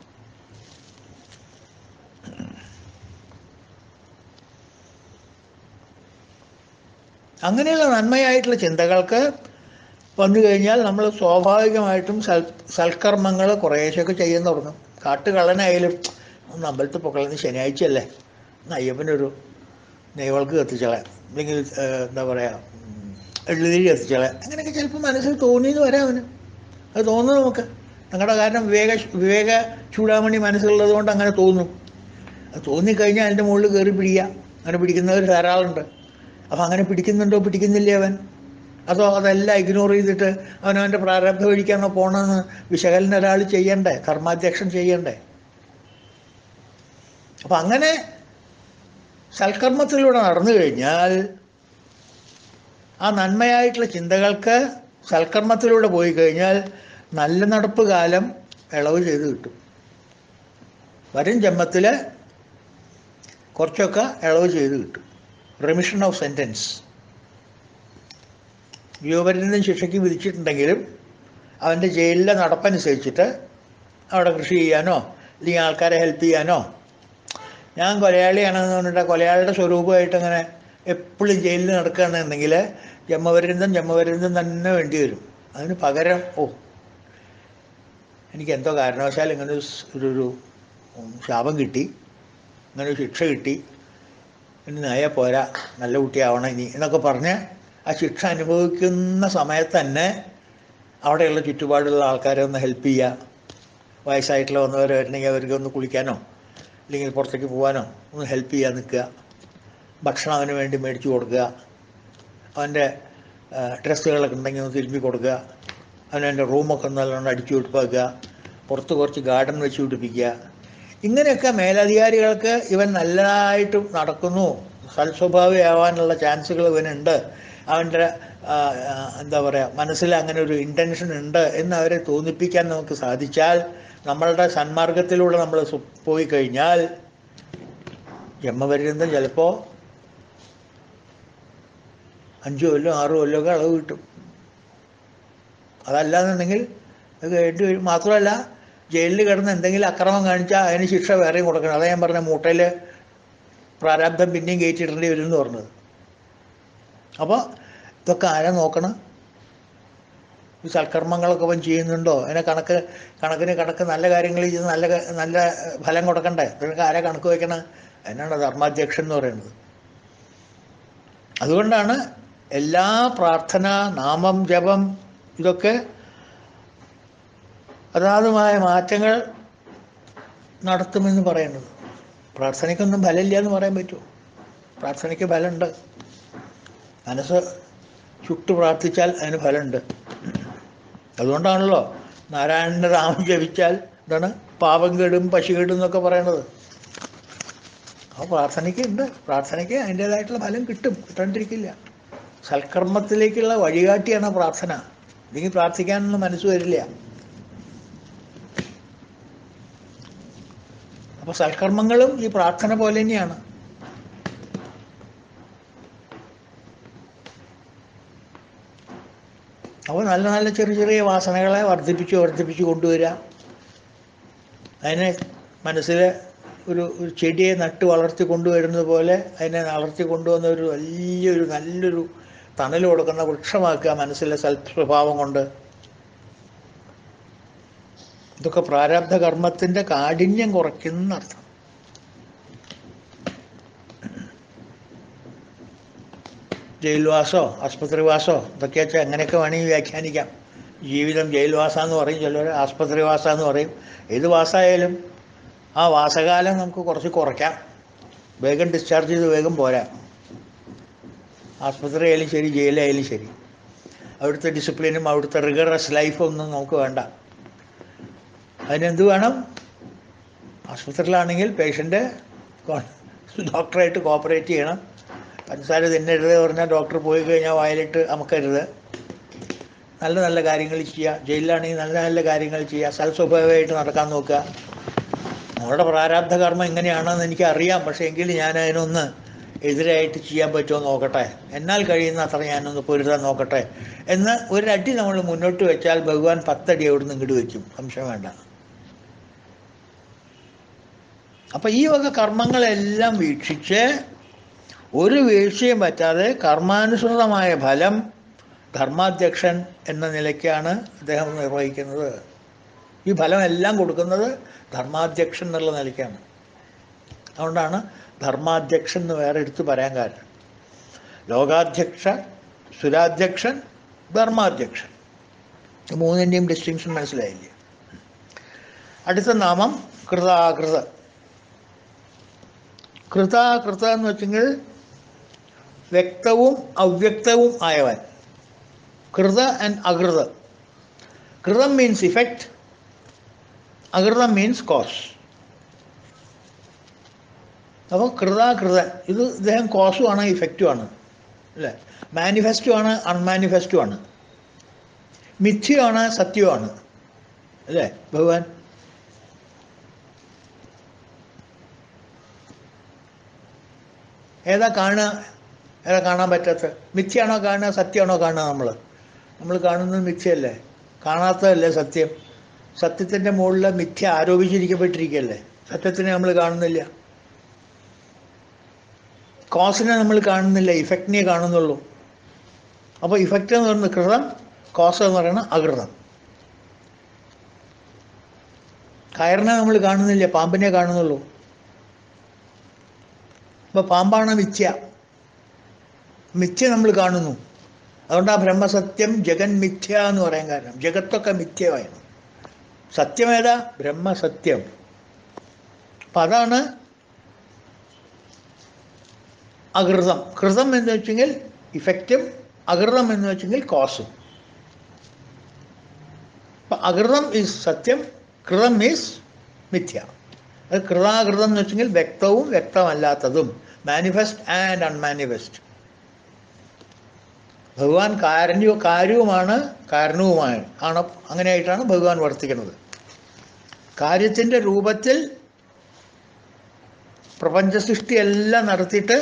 അങ്ങനെയുള്ള നന്മയായിട്ടുള്ള ചിന്തകൾക്ക് വന്നു കഴിഞ്ഞാൽ നമ്മൾ സ്വാഭാവികമായിട്ടും സൽ സൽക്കർമ്മങ്ങൾ കുറേശ്ശൊക്കെ ചെയ്യാൻ തുടങ്ങും. കാട്ടുകള്ളനായാലും ഒന്ന് അമ്പലത്തിൽ പൊക്കളന്ന് ശനിയാഴ്ചയല്ലേ, അയ്യപ്പനൊരു നെയ്വൾക്ക് കത്തിച്ചളയാം, അല്ലെങ്കിൽ എന്താ പറയുക എള്ളുതിരി കത്തിച്ചളയാം, അങ്ങനെയൊക്കെ ചിലപ്പോൾ മനസ്സിൽ തോന്നിയെന്ന് വരാം അവന്. അത് തോന്നുന്നു നമുക്ക്. ഞങ്ങളുടെ കാരണം വിവേക വിവേക ചൂടാമണി മനസ്സിലുള്ളത് കൊണ്ട് അങ്ങനെ തോന്നും. അത് തോന്നിക്കഴിഞ്ഞാൽ അതിൻ്റെ മുകളിൽ കയറി പിടിക്കുക. അങ്ങനെ പിടിക്കുന്നവർ ധാരാളമുണ്ട്. അപ്പം അങ്ങനെ പിടിക്കുന്നുണ്ടോ പിടിക്കുന്നില്ലേ അവൻ? അതോ അതെല്ലാം ഇഗ്നോർ ചെയ്തിട്ട് അവനവൻ്റെ പ്രാരബ്ധ വഴിക്കാണോ പോകണമെന്ന് വിശകലനം ഒരാൾ ചെയ്യണ്ടേ, കർമാധ്യക്ഷൻ ചെയ്യണ്ടേ? അപ്പം അങ്ങനെ സൽക്കർമ്മത്തിലൂടെ നടന്നു കഴിഞ്ഞാൽ ആ നന്മയായിട്ടുള്ള ചിന്തകൾക്ക് സൽക്കർമ്മത്തിലൂടെ പോയി കഴിഞ്ഞാൽ നല്ല നടപ്പ് കാലം ഇളവ് ചെയ്ത് കിട്ടും. വരും ജന്മത്തിൽ കുറച്ചൊക്കെ ഇളവ് ചെയ്ത് കിട്ടും. Remission of sentence. ജീവപര്യന്തം ശിക്ഷയ്ക്ക് വിധിച്ചിട്ടുണ്ടെങ്കിലും അവൻ്റെ ജയിലിലെ നടപ്പനുസരിച്ചിട്ട് അവിടെ കൃഷി ചെയ്യാനോ അല്ലെങ്കിൽ ആൾക്കാരെ ഹെൽപ്പ് ചെയ്യാനോ, ഞാൻ കൊലയാളിയാണെന്ന് പറഞ്ഞിട്ട് കൊലയാളിയുടെ സ്വരൂപമായിട്ട് അങ്ങനെ എപ്പോഴും ജയിലിൽ നടക്കുകയാണെന്നുണ്ടെങ്കിൽ ജന്മപര്യന്തം ജന്മപര്യന്തം തന്നെ വേണ്ടി വരും. അതിന് പകരം ഓ എനിക്ക് എന്തോ കാരണവശാൽ ഇങ്ങനെ ഒരു ഒരു ശാപം കിട്ടി, ഇങ്ങനെ ഒരു ശിക്ഷ കിട്ടി, ഇനി നയ പോരാ, നല്ല കുട്ടിയാവണം ഇനി എന്നൊക്കെ പറഞ്ഞ് ആ ശിക്ഷ അനുഭവിക്കുന്ന സമയത്ത് തന്നെ അവിടെയുള്ള ചുറ്റുപാടുള്ള ആൾക്കാരെ ഒന്ന് ഹെൽപ്പ് ചെയ്യുക. വയസ്സായിട്ടുള്ള വന്നവർ വരണമെങ്കിൽ അവർക്ക് ഒന്ന് കുളിക്കാനോ അല്ലെങ്കിൽ പുറത്തേക്ക് പോകാനോ ഒന്ന് ഹെൽപ്പ് ചെയ്യാൻ നിൽക്കുക. ഭക്ഷണം അവന് വേണ്ടി മേടിച്ചു കൊടുക്കുക. അവൻ്റെ ഡ്രസ്സുകളൊക്കെ ഉണ്ടെങ്കിൽ ഒന്ന് തിരുമ്പി കൊടുക്കുക, അവനവൻ്റെ റൂമൊക്കെ നല്ലോണം അടിച്ചു പിടിപ്പാക്കുക, പുറത്ത് കുറച്ച് ഗാർഡൻ വെച്ച് പിടിപ്പിക്കുക. ഇങ്ങനെയൊക്കെ മേലധികാരികൾക്ക് ഇവൻ നല്ലതായിട്ട് നടക്കുന്നു, സൽസ്വഭാവിയാവാനുള്ള ചാൻസുകൾ ഇവനുണ്ട്, അവൻ്റെ എന്താ പറയുക മനസ്സിൽ അങ്ങനെ ഒരു ഇൻറ്റൻഷൻ ഉണ്ട് എന്ന് അവരെ തോന്നിപ്പിക്കാൻ നമുക്ക് സാധിച്ചാൽ, നമ്മളുടെ സന്മാർഗത്തിലൂടെ നമ്മൾ പോയി കഴിഞ്ഞാൽ ജന്മപര്യന്തം ചിലപ്പോൾ അഞ്ച് കൊല്ലോ ആറ് കൊല്ലോ ഒക്കെ അളവ് കിട്ടും. അതല്ലാന്നുണ്ടെങ്കിൽ അത് കേട്ട് വരും. മാത്രമല്ല ജയിലിൽ കിടന്ന് എന്തെങ്കിലും അക്രമം കാണിച്ചാൽ അതിന് ശിക്ഷ വേറെയും കൊടുക്കണം. അതാ ഞാൻ പറഞ്ഞ മൂട്ടയിൽ പ്രാരാബ്ധം പിന്നെയും കയറ്റിടേണ്ടി വരും എന്ന് പറഞ്ഞത്. അപ്പോൾ ഇതൊക്കെ ആരാ നോക്കണം? ഈ സൽക്കർമ്മങ്ങളൊക്കെ അവൻ ചെയ്യുന്നുണ്ടോ? അതിനെ കണക്ക് കണക്കിന് കണക്ക് നല്ല കാര്യങ്ങൾ ചെയ്ത് നല്ല നല്ല ഫലം കൊടുക്കണ്ടേ? ഇതൊക്കെ ആരാ കണക്ക് വയ്ക്കണം? അതിനാണ് ധർമാധ്യക്ഷൻ എന്ന് പറയുന്നത്. അതുകൊണ്ടാണ് എല്ലാ പ്രാർത്ഥന, നാമം, ജപം ഇതൊക്കെ അതാതുമായ മാറ്റങ്ങൾ നടത്തുമെന്ന് പറയുന്നത്. പ്രാർത്ഥനയ്ക്കൊന്നും ഫലമില്ല എന്ന് പറയാൻ പറ്റുമോ? പ്രാർത്ഥനയ്ക്ക് ഫലമുണ്ട്. മനസ്സ് ചുട്ടു പ്രാർത്ഥിച്ചാൽ അതിന് ഫലമുണ്ട്. അതുകൊണ്ടാണല്ലോ നാരായണൻ്റെ നാമം ജപിച്ചാൽ എന്താണ് പാപം കേടും പശു കേടും എന്നൊക്കെ പറയണത്. ആ പ്രാർത്ഥനയ്ക്ക് ഉണ്ട്, പ്രാർത്ഥനയ്ക്ക് അതിൻ്റേതായിട്ടുള്ള ഫലം കിട്ടും, കിട്ടാണ്ടിരിക്കില്ല. സൽക്കർമ്മത്തിലേക്കുള്ള വഴികാട്ടിയാണ് പ്രാർത്ഥന. ഇല്ലെങ്കിൽ പ്രാർത്ഥിക്കാനൊന്നും മനസ്സ് വരില്ല. അപ്പോൾ സൽക്കർമ്മങ്ങളും ഈ പ്രാർത്ഥന പോലെ തന്നെയാണ്. അപ്പോൾ നല്ല നല്ല ചെറിയ ചെറിയ വാസനകളെ വർദ്ധിപ്പിച്ച് വർദ്ധിപ്പിച്ച് കൊണ്ടുവരിക. അതിനെ മനസ്സിൽ ഒരു ഒരു ചെടിയെ നട്ട് വളർത്തി കൊണ്ടുവരുന്നത് പോലെ അതിനെ വളർത്തി കൊണ്ടുവന്ന ഒരു വലിയൊരു നല്ലൊരു തണൽ കൊടുക്കുന്ന വൃക്ഷമാക്കുക മനസ്സിലെ സൽസ്വഭാവം കൊണ്ട്. ഇതൊക്കെ പ്രാരബ്ധ കർമ്മത്തിൻ്റെ കാഠിന്യം കുറയ്ക്കുന്നർത്ഥം. ജയിൽവാസോ ആസ്പത്രിവാസോ ഇതൊക്കെ വെച്ചാൽ അങ്ങനെയൊക്കെ വേണമെങ്കിൽ വ്യാഖ്യാനിക്കാം. ജീവിതം ജയിൽവാസം എന്ന് പറയും, ചിലർ ആസ്പത്രിവാസം എന്ന് പറയും. ഏത് വാസമായാലും ആ വാസകാലം നമുക്ക് കുറച്ച് കുറയ്ക്കാം. വേഗം ഡിസ്ചാർജ് ചെയ്ത് വേഗം പോരാ. ആസ്പത്രി ആയാലും ശരി, ജയിലായാലും ശരി, അവിടുത്തെ ഡിസിപ്ലിനും അവിടുത്തെ റിഗറസ് ലൈഫും ഒന്നും നമുക്ക് വേണ്ട. അതിനെന്ത് വേണം? ആസ്പത്രിയിലാണെങ്കിൽ പേഷ്യൻ്റ് ഡോക്ടറായിട്ട് കോപ്പറേറ്റ് ചെയ്യണം. പഞ്ചസാര തിന്നരുത് പറഞ്ഞാൽ ഡോക്ടർ പോയി കഴിഞ്ഞാൽ വായിലിട്ട് അമക്കരുത്. നല്ല നല്ല കാര്യങ്ങൾ ചെയ്യുക. ജയിലിലാണെങ്കിൽ നല്ല നല്ല കാര്യങ്ങൾ ചെയ്യുക. സൽസ്വഭാവമായിട്ട് നടക്കാൻ നോക്കുക. നമ്മളുടെ പ്രാരാബ്ധ കർമ്മം എങ്ങനെയാണെന്ന് എനിക്കറിയാം, പക്ഷേ എങ്കിലും ഞാൻ അതിനൊന്ന് എതിരായിട്ട് ചെയ്യാൻ പറ്റുമോ നോക്കട്ടെ, എന്നാൽ കഴിയുന്ന അത്ര ഞാനൊന്ന് പൊരുതാൻ നോക്കട്ടെ എന്ന് ഒരടി നമ്മൾ മുന്നോട്ട് വെച്ചാൽ ഭഗവാൻ പത്തടി അവിടുന്ന് ഇങ്ങോട്ട് വയ്ക്കും, സംശയം വേണ്ട. അപ്പം ഈ വക കർമ്മങ്ങളെല്ലാം വീക്ഷിച്ച് ഒരു വീഴ്ചയും പറ്റാതെ കർമാനുസൃതമായ ഫലം ധർമാധ്യക്ഷൻ എന്ന നിലയ്ക്കാണ് അദ്ദേഹം നിർവഹിക്കുന്നത്. ഈ ഫലം എല്ലാം കൊടുക്കുന്നത് ധർമാധ്യക്ഷൻ എന്നുള്ള നിലയ്ക്കാണ്. അതുകൊണ്ടാണ് ധർമാധ്യക്ഷൻ എന്ന് വേറെ എടുത്ത് പറയാൻ കാരണം. ലോകാധ്യക്ഷ, സുരാധ്യക്ഷൻ, ധർമാധ്യക്ഷൻ, മൂന്നിൻ്റെയും ഡിസ്റ്റിങ്ഷൻ മനസ്സിലായില്ലേ? അടുത്ത നാമം കൃതാകൃത. കൃതാകൃത എന്ന് വെച്ചെങ്കിൽ വ്യക്തവും അവ്യക്തവും ആയവൻ. കൃത ആൻഡ് അകൃത. കൃതം മീൻസ് ഇഫക്റ്റ്, അകൃതം മീൻസ് കോസ്. അപ്പോൾ കൃതാകൃത ഇത് ഇദ്ദേഹം കോസും ആണ് ഇഫക്റ്റും ആണ് അല്ലേ? മാനിഫെസ്റ്റും ആണ് അൺമാനിഫെസ്റ്റും ആണ്, മിഥ്യമാണ് സത്യമാണ് അല്ലേ ഭഗവാൻ? ഏതാ കാണുക, ഏതാ കാണാൻ പറ്റാത്ത? മിഥ്യയാണോ കാണുക, സത്യമാണോ കാണുക? നമ്മൾ നമ്മൾ കാണുന്നത് മിഥ്യയല്ലേ, കാണാത്തതല്ലേ സത്യം? സത്യത്തിൻ്റെ മുകളിൽ മിഥ്യ ആരോപിച്ചിരിക്കപ്പെട്ടിരിക്കുകയല്ലേ, സത്യത്തിനെ നമ്മൾ കാണുന്നില്ല. കോസിനെ നമ്മൾ കാണുന്നില്ല, ഇഫക്റ്റിനെ കാണുന്നുള്ളൂ. അപ്പോൾ ഇഫക്റ്റ് എന്ന് പറയുന്നത് കൃതം, കോസ് എന്ന് പറയുന്നത് അകൃതം. കയറിനെ നമ്മൾ കാണുന്നില്ല, പാമ്പിനെ കാണുന്നുള്ളൂ. അപ്പോൾ പാമ്പാണ് മിഥ്യ, മിഥ്യ നമ്മൾ കാണുന്നു. അതുകൊണ്ടാണ് ബ്രഹ്മസത്യം ജഗൻ മിഥ്യ എന്ന് പറയാൻ കാരണം. ജഗത്തൊക്കെ മിഥ്യമായിരുന്നു. സത്യമേതാ? ബ്രഹ്മസത്യം. അപ്പം അതാണ് അകൃതം. കൃതം എന്ന് വെച്ചെങ്കിൽ ഇഫക്റ്റും അകൃതം എന്ന് വെച്ചെങ്കിൽ കോസും. അപ്പം അകൃതം ഈസ് സത്യം, കൃതം ഈസ് മിഥ്യ. അത് കൃതാകൃതം എന്ന് വെച്ചെങ്കിൽ വ്യക്തവും വ്യക്തമല്ലാത്തതും, മാനിഫെസ്റ്റ് ആൻഡ് അൺമാനിഫെസ്റ്റ്. ഭഗവാൻ കാരണ കാര്യവുമാണ് കാരണവുമാണ് ആണ്. അങ്ങനെയായിട്ടാണ് ഭഗവാൻ വർത്തിക്കുന്നത്. കാര്യത്തിൻ്റെ രൂപത്തിൽ പ്രപഞ്ച സൃഷ്ടിയെല്ലാം നടത്തിയിട്ട്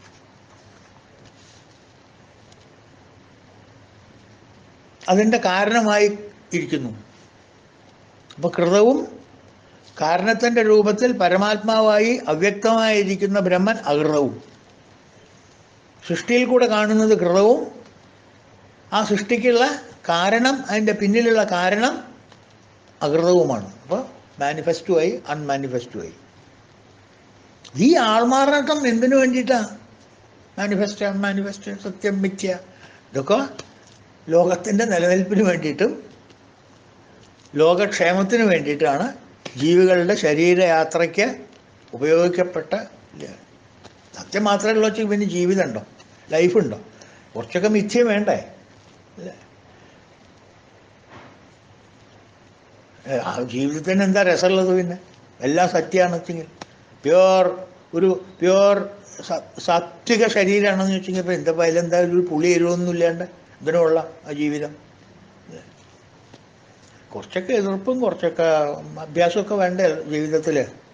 അതിൻ്റെ കാരണമായി ഇരിക്കുന്നു. അപ്പോൾ കൃതവും കാരണത്തിൻ്റെ രൂപത്തിൽ പരമാത്മാവായി അവ്യക്തമായിരിക്കുന്ന ബ്രഹ്മൻ അകൃതവും, സൃഷ്ടിയിൽ കൂടെ കാണുന്നത് കൃതവും, ആ സൃഷ്ടിക്കുള്ള കാരണം, അതിൻ്റെ പിന്നിലുള്ള കാരണം അകൃതവുമാണ്. അപ്പോൾ മാനിഫെസ്റ്റുമായി അൺമാനിഫെസ്റ്റുമായി. ഈ ആൾമാറാട്ടം എന്തിനു വേണ്ടിയിട്ടാണ്? മാനിഫെസ്റ്റ് അൺമാനിഫെസ്റ്റ്, സത്യം മിഥ്യ, ഇതൊക്കെ ലോകത്തിൻ്റെ നിലനിൽപ്പിന് വേണ്ടിയിട്ടും ലോകക്ഷേമത്തിന് വേണ്ടിയിട്ടാണ് ജീവികളുടെ ശരീരയാത്രയ്ക്ക് ഉപയോഗിക്കപ്പെട്ട. സത്യം മാത്രമേ ഉള്ളൂ വെച്ചാൽ പിന്നെ ജീവിതമുണ്ടോ, ലൈഫുണ്ടോ? കുറച്ചൊക്കെ മിഥ്യ വേണ്ടേ? അല്ലേ? ആ ജീവിതത്തിന് എന്താ രസമുള്ളത്? പിന്നെ എല്ലാം സത്യമാണെന്ന് വെച്ചെങ്കിൽ, പ്യുവർ ഒരു പ്യുവർ സാത്വിക ശരീരമാണെന്ന് വെച്ചെങ്കിൽ ഇപ്പം എന്താ അതിലെന്താ ഒരു പുളി എരുവൊന്നും ഇല്ലാണ്ട് ഇതിനുള്ള ആ ജീവിതം. കുറച്ചൊക്കെ എതിർപ്പും കുറച്ചൊക്കെ അഭ്യാസമൊക്കെ വേണ്ടേ ജീവിതത്തിൽ?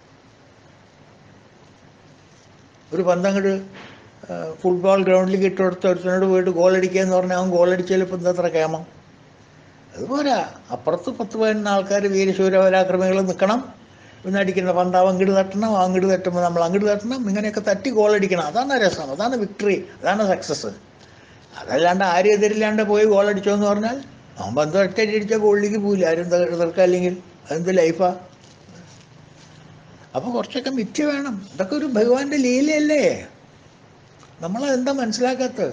ഒരു പന്തങ്ങോട്ട് ഫുട്ബോൾ ഗ്രൗണ്ടിലേക്ക് ഇട്ട് കൊടുത്ത് ഒരുത്തനോട് പോയിട്ട് ഗോളടിക്കുക എന്ന് പറഞ്ഞാൽ അവൻ ഗോളടിച്ചാൽ ഇപ്പം എന്താ അത്ര കേമം? അതുപോരാ, അപ്പുറത്ത് പത്ത് പതിനൊന്ന് ആൾക്കാർ വീരശൂരപരാക്രമികൾ നിൽക്കണം. ഇന്ന് അടിക്കുന്ന പന്താവ് അങ്ങോട്ട് തട്ടണം, അങ്ങോട്ട് തട്ടുമ്പോൾ നമ്മൾ അങ്ങോട്ട് തട്ടണം, ഇങ്ങനെയൊക്കെ തട്ടി ഗോളടിക്കണം. അതാണ് രസം, അതാണ് വിക്ടറി, അതാണ് സക്സസ്. അതല്ലാണ്ട് ആരും എതിരില്ലാണ്ട് പോയി ഗോളടിച്ചോ എന്ന് പറഞ്ഞാൽ അവൻ പന്ത് ഒറ്റയടിച്ചാൽ ഗോളിലേക്ക് പോയില്ല, ആരും എതിർക്കുക. അല്ലെങ്കിൽ അതെന്ത് ലൈഫാ? അപ്പോൾ കുറച്ചൊക്കെ മിഥ്യ വേണം. ഇതൊക്കെ ഒരു ഭഗവാന്റെ ലീലയല്ലേ? നമ്മളതെന്താ മനസ്സിലാക്കാത്തത്?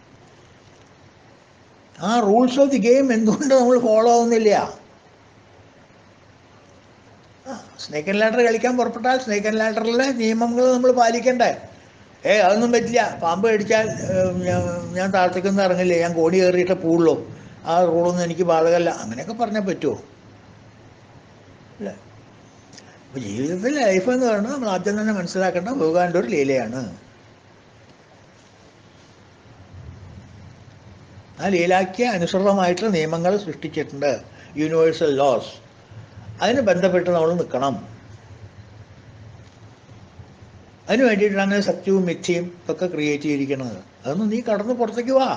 ആ റൂൾസ് ഓഫ് ദി ഗെയിം എന്തുകൊണ്ട് നമ്മൾ ഫോളോ ആവുന്നില്ല? ആ സ്നേക്ക് ആൻഡ് ലാഡർ കളിക്കാൻ പുറപ്പെട്ടാൽ സ്നേക്ക് ആൻഡ് ലാഡറിലെ നിയമങ്ങൾ നമ്മൾ പാലിക്കണ്ടേ? ഏ അതൊന്നും പറ്റില്ല, പാമ്പ് കടിച്ചാൽ ഞാൻ താഴത്തേക്കൊന്നും ഇറങ്ങില്ലേ, ഞാൻ കോടി കയറിയിട്ട് പൂള്ളൂ, ആ റൂളൊന്നും എനിക്ക് ബാധകമല്ല, അങ്ങനെയൊക്കെ പറഞ്ഞാൽ പറ്റുമോ? അല്ലേ? അപ്പോൾ ജീവിതത്തിൽ ലൈഫ് എന്ന് പറയുന്നത് നമ്മൾ ആദ്യം തന്നെ മനസ്സിലാക്കേണ്ട ഭഗവാന്റെ ഒരു ലീലയാണ്. ആ ലീലാക്ക് അനുസൃതമായിട്ടുള്ള നിയമങ്ങൾ സൃഷ്ടിച്ചിട്ടുണ്ട്, യൂണിവേഴ്സൽ ലോസ്. അതിന് ബന്ധപ്പെട്ട് നമ്മൾ നിൽക്കണം. അതിന് വേണ്ടിയിട്ടാണ് സത്യവും മിഥ്യയും ഒക്കെ ക്രിയേറ്റ് ചെയ്തിരിക്കുന്നത്. അതൊന്നും നീ കടന്ന് പുറത്തേക്ക് വാ.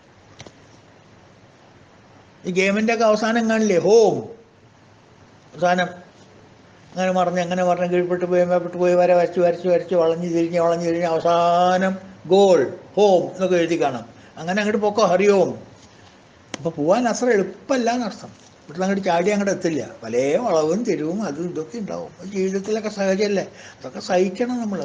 ഈ ഗെയിമിൻ്റെ ഒക്കെ അവസാനം കാണില്ലേ, ഹോം അവസാനം അങ്ങനെ മറിഞ്ഞ് അങ്ങനെ മറിഞ്ഞ് കീഴ്പ്പെട്ട് പോയി മേപ്പെട്ട് പോയി വര വരച്ച് വരച്ച് വരച്ച് വളഞ്ഞ് തിരിഞ്ഞ് വളഞ്ഞ് തിരിഞ്ഞ് അവസാനം ഗോൾ ഹോം എന്നൊക്കെ എഴുതി കാണാം. അങ്ങനെ അങ്ങോട്ട് പോക്കോ ഹരിയോം. അപ്പോൾ പോകാൻ അത്ര എളുപ്പമല്ല എന്നർത്ഥം. ഇവിടുന്ന് അങ്ങോട്ട് ചാടി അങ്ങോട്ട് എത്തില്ല. പല വളവും തിരിവും അതും ഇതൊക്കെ ഉണ്ടാവും. ജീവിതത്തിലൊക്കെ സഹജമല്ലേ, അതൊക്കെ സഹിക്കണം നമ്മൾ.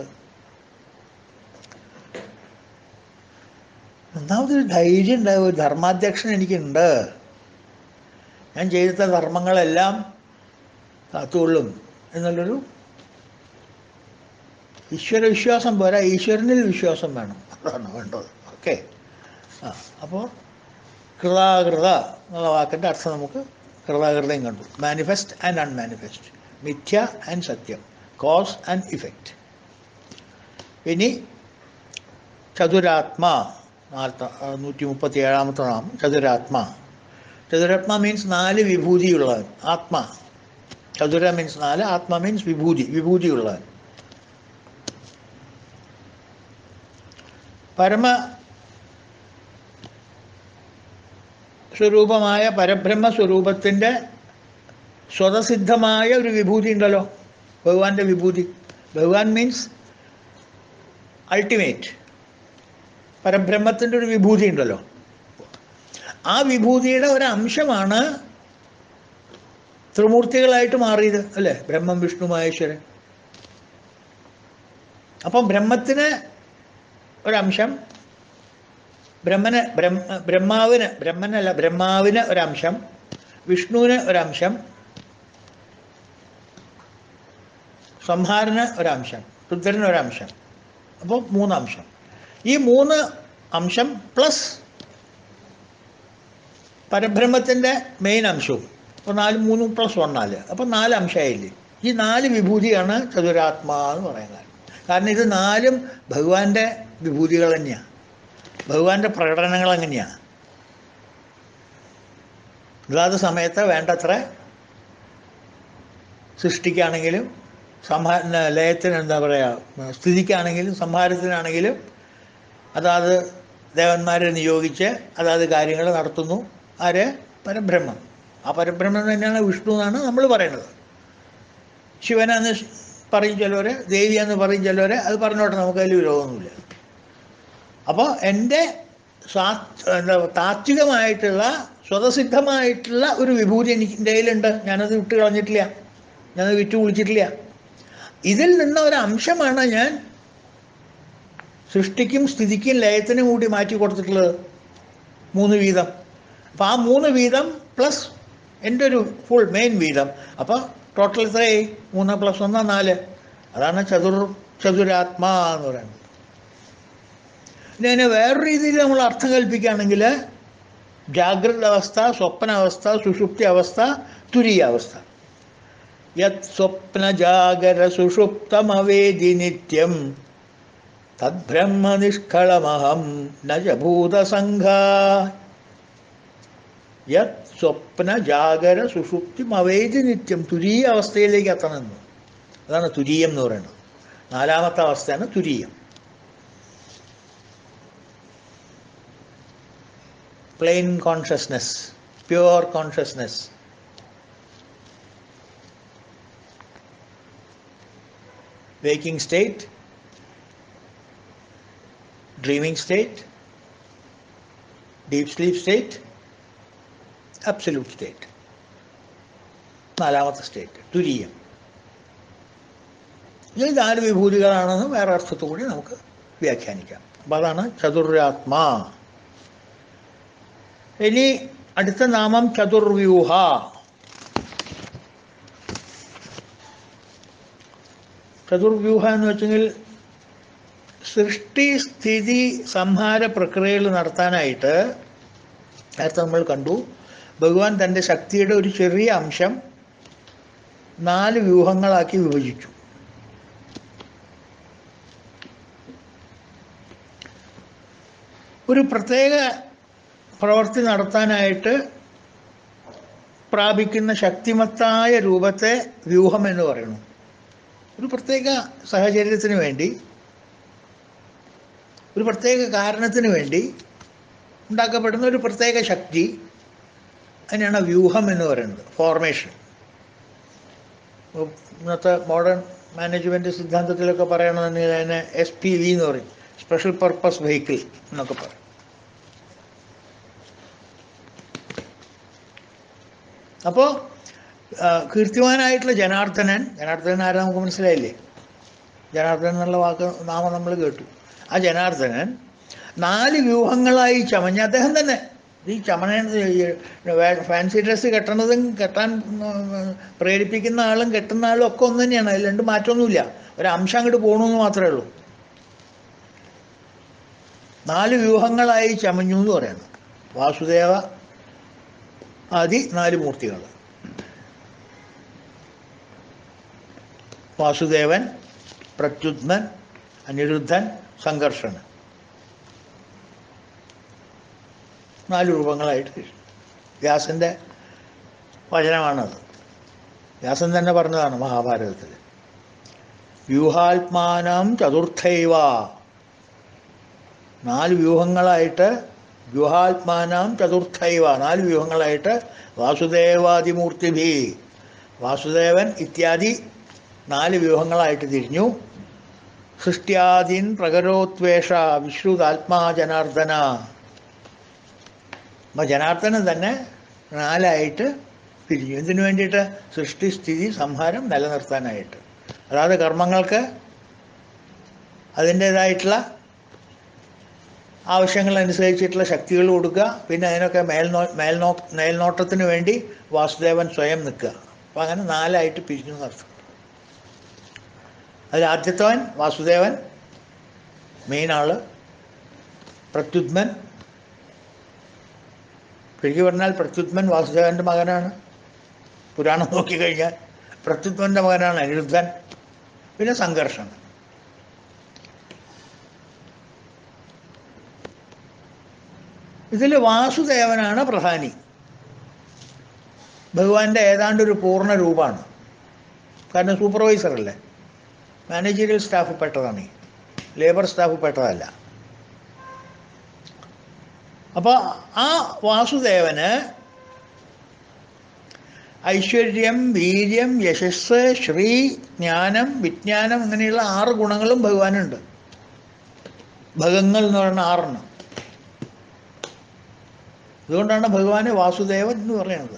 ഒന്നാമതൊരു ധൈര്യം ഉണ്ടാവും. ഒരു ധർമാധ്യക്ഷൻ എനിക്കുണ്ട്, ഞാൻ ചെയ്ത ധർമ്മങ്ങളെല്ലാം കാത്തുകൊള്ളും എന്നുള്ളൊരു ഈശ്വര വിശ്വാസം പോരാ, ഈശ്വരനിൽ വിശ്വാസം വേണം. അതാണ് വേണ്ടത്. ഓക്കെ. ആ അപ്പോൾ കൃതാകൃത എന്നുള്ള വാക്കിൻ്റെ അർത്ഥം നമുക്ക് കൃതാകൃതയും കണ്ടു. മാനിഫെസ്റ്റ് ആൻഡ് അൺമാനിഫെസ്റ്റ്, മിഥ്യ ആൻഡ് സത്യം, കോസ് ആൻഡ് ഇഫക്റ്റ്. ഇനി ചതുരാത്മാ, നാൽത്ത നൂറ്റി മുപ്പത്തി ഏഴാമത്തെ നാമം ചതുരാത്മാ. ചതുരാത്മാ മീൻസ് നാല് വിഭൂതിയുള്ളവൻ. ആത്മാ, ചതുര മീൻസ് നാല്, ആത്മ മീൻസ് വിഭൂതി, വിഭൂതിയുള്ളവൻ. പരമ സ്വരൂപമായ പരബ്രഹ്മ സ്വരൂപത്തിൻ്റെ സ്വതസിദ്ധമായ ഒരു വിഭൂതി ഉണ്ടല്ലോ, ഭഗവാന്റെ വിഭൂതി. ഭഗവാൻ മീൻസ് അൾട്ടിമേറ്റ്. പരബ്രഹ്മത്തിൻ്റെ ഒരു വിഭൂതി ഉണ്ടല്ലോ, ആ വിഭൂതിയുടെ ഒരംശമാണ് ത്രിമൂർത്തികളായിട്ട് മാറിയത് അല്ലേ, ബ്രഹ്മം വിഷ്ണു മഹേശ്വരൻ. അപ്പം ബ്രഹ്മത്തിന് ഒരംശം, ബ്രഹ്മന് ബ്രഹ്മ ബ്രഹ്മാവിന് ബ്രഹ്മനല്ല ബ്രഹ്മാവിന് ഒരംശം, വിഷ്ണുവിന് ഒരംശം, സംഹാരന് ഒരംശം, രുദ്രന് ഒരംശം. അപ്പോൾ മൂന്നംശം. ഈ മൂന്ന് അംശം പ്ലസ് പരബ്രഹ്മത്തിൻ്റെ മെയിൻ അംശവും. അപ്പോൾ നാല് മൂന്ന് പ്ലസ് വൺ നാല്, അപ്പോൾ നാല് അംശമായില്ലേ. ഈ നാല് വിഭൂതിയാണ് ചതുരാത്മാ എന്ന് പറയുന്നത്. കാരണം ഇത് നാലും ഭഗവാന്റെ വിഭൂതികൾ തന്നെയാണ്, ഭഗവാന്റെ പ്രകടനങ്ങൾ എങ്ങനെയാണ്. അതാത് സമയത്ത് വേണ്ടത്ര സൃഷ്ടിക്കാണെങ്കിലും സംഹാ ലയത്തിന് എന്താ പറയുക, സ്ഥിതിക്കാണെങ്കിലും സംഹാരത്തിനാണെങ്കിലും അതാത് ദേവന്മാരെ നിയോഗിച്ച് അതാത് കാര്യങ്ങൾ നടത്തുന്നു. ആര്? പരബ്രഹ്മം. ആ പരബ്രഹ്മം തന്നെയാണ് വിഷ്ണു എന്നാണ് നമ്മൾ പറയുന്നത്. ശിവനെന്ന് പറയും ചിലവർ, ദേവിയെന്ന് പറയും ചിലവർ. അത് പറഞ്ഞോട്ടെ, നമുക്ക് അതിൽ വിരോധമൊന്നുമില്ല. അപ്പോൾ എൻ്റെ സാ എന്താ താത്വികമായിട്ടുള്ള സ്വതസിദ്ധമായിട്ടുള്ള ഒരു വിഭൂതി എനിക്ക് എൻ്റെ കയ്യിലുണ്ട്. ഞാനത് വിട്ട് കളഞ്ഞിട്ടില്ല, ഞാനത് വിറ്റ് കുളിച്ചിട്ടില്ല. ഇതിൽ നിന്ന ഒരു അംശമാണ് ഞാൻ സൃഷ്ടിക്കും സ്ഥിതിക്കും ലയത്തിനും കൂടി മാറ്റി കൊടുത്തിട്ടുള്ളത്, മൂന്ന് വീതം. അപ്പോൾ ആ മൂന്ന് വീതം പ്ലസ് എൻ്റെ ഒരു ഫുൾ മെയിൻ വീതം, അപ്പോൾ ടോട്ടൽ എത്രയായി? മൂന്ന് പ്ലസ് ഒന്ന് നാല്. അതാണ് ചതുർ ചതുരാത്മാ എന്ന് പറയുന്നത്. ഇനി അതിനെ വേറൊരു രീതിയിൽ നമ്മൾ അർത്ഥം കൽപ്പിക്കുകയാണെങ്കിൽ ജാഗ്രത അവസ്ഥ, സ്വപ്നാവസ്ഥ, സുഷുപ്തി അവസ്ഥ, തുരീയാവസ്ഥ. യത് സ്വപ്ന ജാഗര സുഷുപ്തമവേദി നിത്യം തദ്ബ്രഹ്മ നിഷ്കളമഹം നജ ഭൂതസംഘ. യത് സ്വപ്ന ജാഗര സുഷുപ്തിമവേദി നിത്യം. തുരീയ അവസ്ഥയിലേക്ക് എത്തണമെന്ന്. അതാണ് തുരീയം എന്ന് പറയുന്നത്. നാലാമത്തെ അവസ്ഥയാണ് തുരീയം. Plain consciousness, pure consciousness. Waking state, dreaming state, deep sleep state, absolute state. നാലാമത്തെ സ്റ്റേറ്റ് തുരീയം. ഇത് നാല് വിഭൂതികളാണെന്ന് വേറെ അർത്ഥത്തോടെ നമുക്ക് വ്യാഖ്യാനിക്കാം. അപ്പം അതാണ് ചതുരാത്മാ. ഇനി അടുത്ത നാമം ചതുർവ്യൂഹ. ചതുർവ്യൂഹ എന്ന് വെച്ചെങ്കിൽ സൃഷ്ടി സ്ഥിതി സംഹാര പ്രക്രിയകൾ നടത്താനായിട്ട് നേരത്തെ നമ്മൾ കണ്ടു, ഭഗവാൻ തൻ്റെ ശക്തിയുടെ ഒരു ചെറിയ അംശം നാല് വ്യൂഹങ്ങളാക്കി വിഭജിച്ചു. ഒരു പ്രത്യേക പ്രവൃത്തി നടത്താനായിട്ട് പ്രാപിക്കുന്ന ശക്തിമത്തായ രൂപത്തെ വ്യൂഹം എന്ന് പറയുന്നു. ഒരു പ്രത്യേക സാഹചര്യത്തിന് വേണ്ടി, ഒരു പ്രത്യേക കാരണത്തിന് വേണ്ടി ഉണ്ടാക്കപ്പെടുന്ന ഒരു പ്രത്യേക ശക്തി, അതിനാണ് വ്യൂഹം എന്ന് പറയുന്നത്, ഫോർമേഷൻ. ഇന്നത്തെ മോഡേൺ മാനേജ്മെൻറ്റ് സിദ്ധാന്തത്തിലൊക്കെ പറയണമെന്നുണ്ടെങ്കിൽ അതിനെ എസ് പി വി എന്ന് പറയും, സ്പെഷ്യൽ പർപ്പസ് വെഹിക്കിൾ എന്നൊക്കെ പറയും. അപ്പോൾ കീർത്തിവാനായിട്ടുള്ള ജനാർദ്ദനൻ, ജനാർദ്ദനൻ ആരാ നമുക്ക് മനസ്സിലായില്ലേ? ജനാർദ്ദനൻ എന്നുള്ള വാക്ക് നാമം നമ്മൾ കേട്ടു. ആ ജനാർദ്ദനൻ നാല് വ്യൂഹങ്ങളായി ചമഞ്ഞ അദ്ദേഹം തന്നെ. ഈ ചമണ ഫാൻസി ഡ്രസ്സ് കെട്ടണതും കെട്ടാൻ പ്രേരിപ്പിക്കുന്ന ആളും കെട്ടുന്ന ആളും ഒക്കെ ഒന്ന് തന്നെയാണ്. അതിൽ രണ്ട് മാറ്റമൊന്നുമില്ല. ഒരംശം അങ്ങോട്ട് പോകണമെന്ന് മാത്രമേ ഉള്ളൂ. നാല് വ്യൂഹങ്ങളായി ചമഞ്ഞു എന്ന് പറയുന്നത്. വാസുദേവ ആദി നാല് മൂർത്തികൾ. വാസുദേവൻ, പ്രത്യുത്നൻ, അനിരുദ്ധൻ, സംഘർഷണൻ. നാല് രൂപങ്ങളായിട്ട് വ്യാസൻ്റെ വചനമാണത്. വ്യാസൻ തന്നെ പറഞ്ഞതാണ് മഹാഭാരതത്തിൽ. വ്യൂഹാത്മാനം ചതുർത്ഥൈവ. നാല് വ്യൂഹങ്ങളായിട്ട്, വ്യൂഹാത്മാനം ചതുർത്ഥൈവ, നാല് വ്യൂഹങ്ങളായിട്ട് വാസുദേവാദിമൂർത്തിഭി, വാസുദേവൻ ഇത്യാദി നാല് വ്യൂഹങ്ങളായിട്ട് തിരിഞ്ഞു. സൃഷ്ട്യാദീൻ പ്രകരോത്വേഷ വിശ്രുതാത്മാ ജനാർദ്ദന. അപ്പം ജനാർദ്ദനൻ തന്നെ നാലായിട്ട് പിരിഞ്ഞു. എന്തിനു വേണ്ടിയിട്ട്? സൃഷ്ടി സ്ഥിതി സംഹാരം നിലനിർത്താനായിട്ട്. അതായത് കർമ്മങ്ങൾക്ക് അതിൻ്റേതായിട്ടുള്ള ആവശ്യങ്ങളനുസരിച്ചിട്ടുള്ള ശക്തികൾ കൊടുക്കുക. പിന്നെ അതിനൊക്കെ മേൽനോ മേൽനോ മേൽനോട്ടത്തിന് വേണ്ടി വാസുദേവൻ സ്വയം നിൽക്കുക. അപ്പം അങ്ങനെ നാലായിട്ട് പിരിഞ്ഞു നടത്തും. അതിൽ ആദ്യത്തവൻ വാസുദേവൻ, മെയിൻ ആള്. പ്രത്യുത്മൻ, ശരിക്കും പറഞ്ഞാൽ പ്രത്യുത്മൻ വാസുദേവൻ്റെ മകനാണ്. പുരാണം നോക്കിക്കഴിഞ്ഞാൽ പ്രത്യുത്മൻ്റെ മകനാണ് അനിരുദ്ധൻ. പിന്നെ സംഘർഷൻ. ഇതിൽ വാസുദേവനാണ് പ്രധാനി. ഭഗവാന്റെ ഏതാണ്ടൊരു പൂർണ്ണ രൂപമാണ്. കാരണം സൂപ്പർവൈസറല്ലേ, മാനേജീരിയൽ സ്റ്റാഫ് പെട്ടതാണ്, ലേബർ സ്റ്റാഫ് പെട്ടതല്ല. അപ്പോൾ ആ വാസുദേവന് ഐശ്വര്യം, വീര്യം, യശസ്, ശ്രീ, ജ്ഞാനം, വിജ്ഞാനം ഇങ്ങനെയുള്ള ആറ് ഗുണങ്ങളും ഭഗവാനുണ്ട്. ഭഗങ്ങൾ എന്ന് പറയുന്ന ആറെണ്ണം. അതുകൊണ്ടാണ് ഭഗവാന് വാസുദേവൻ എന്ന് പറയുന്നത്.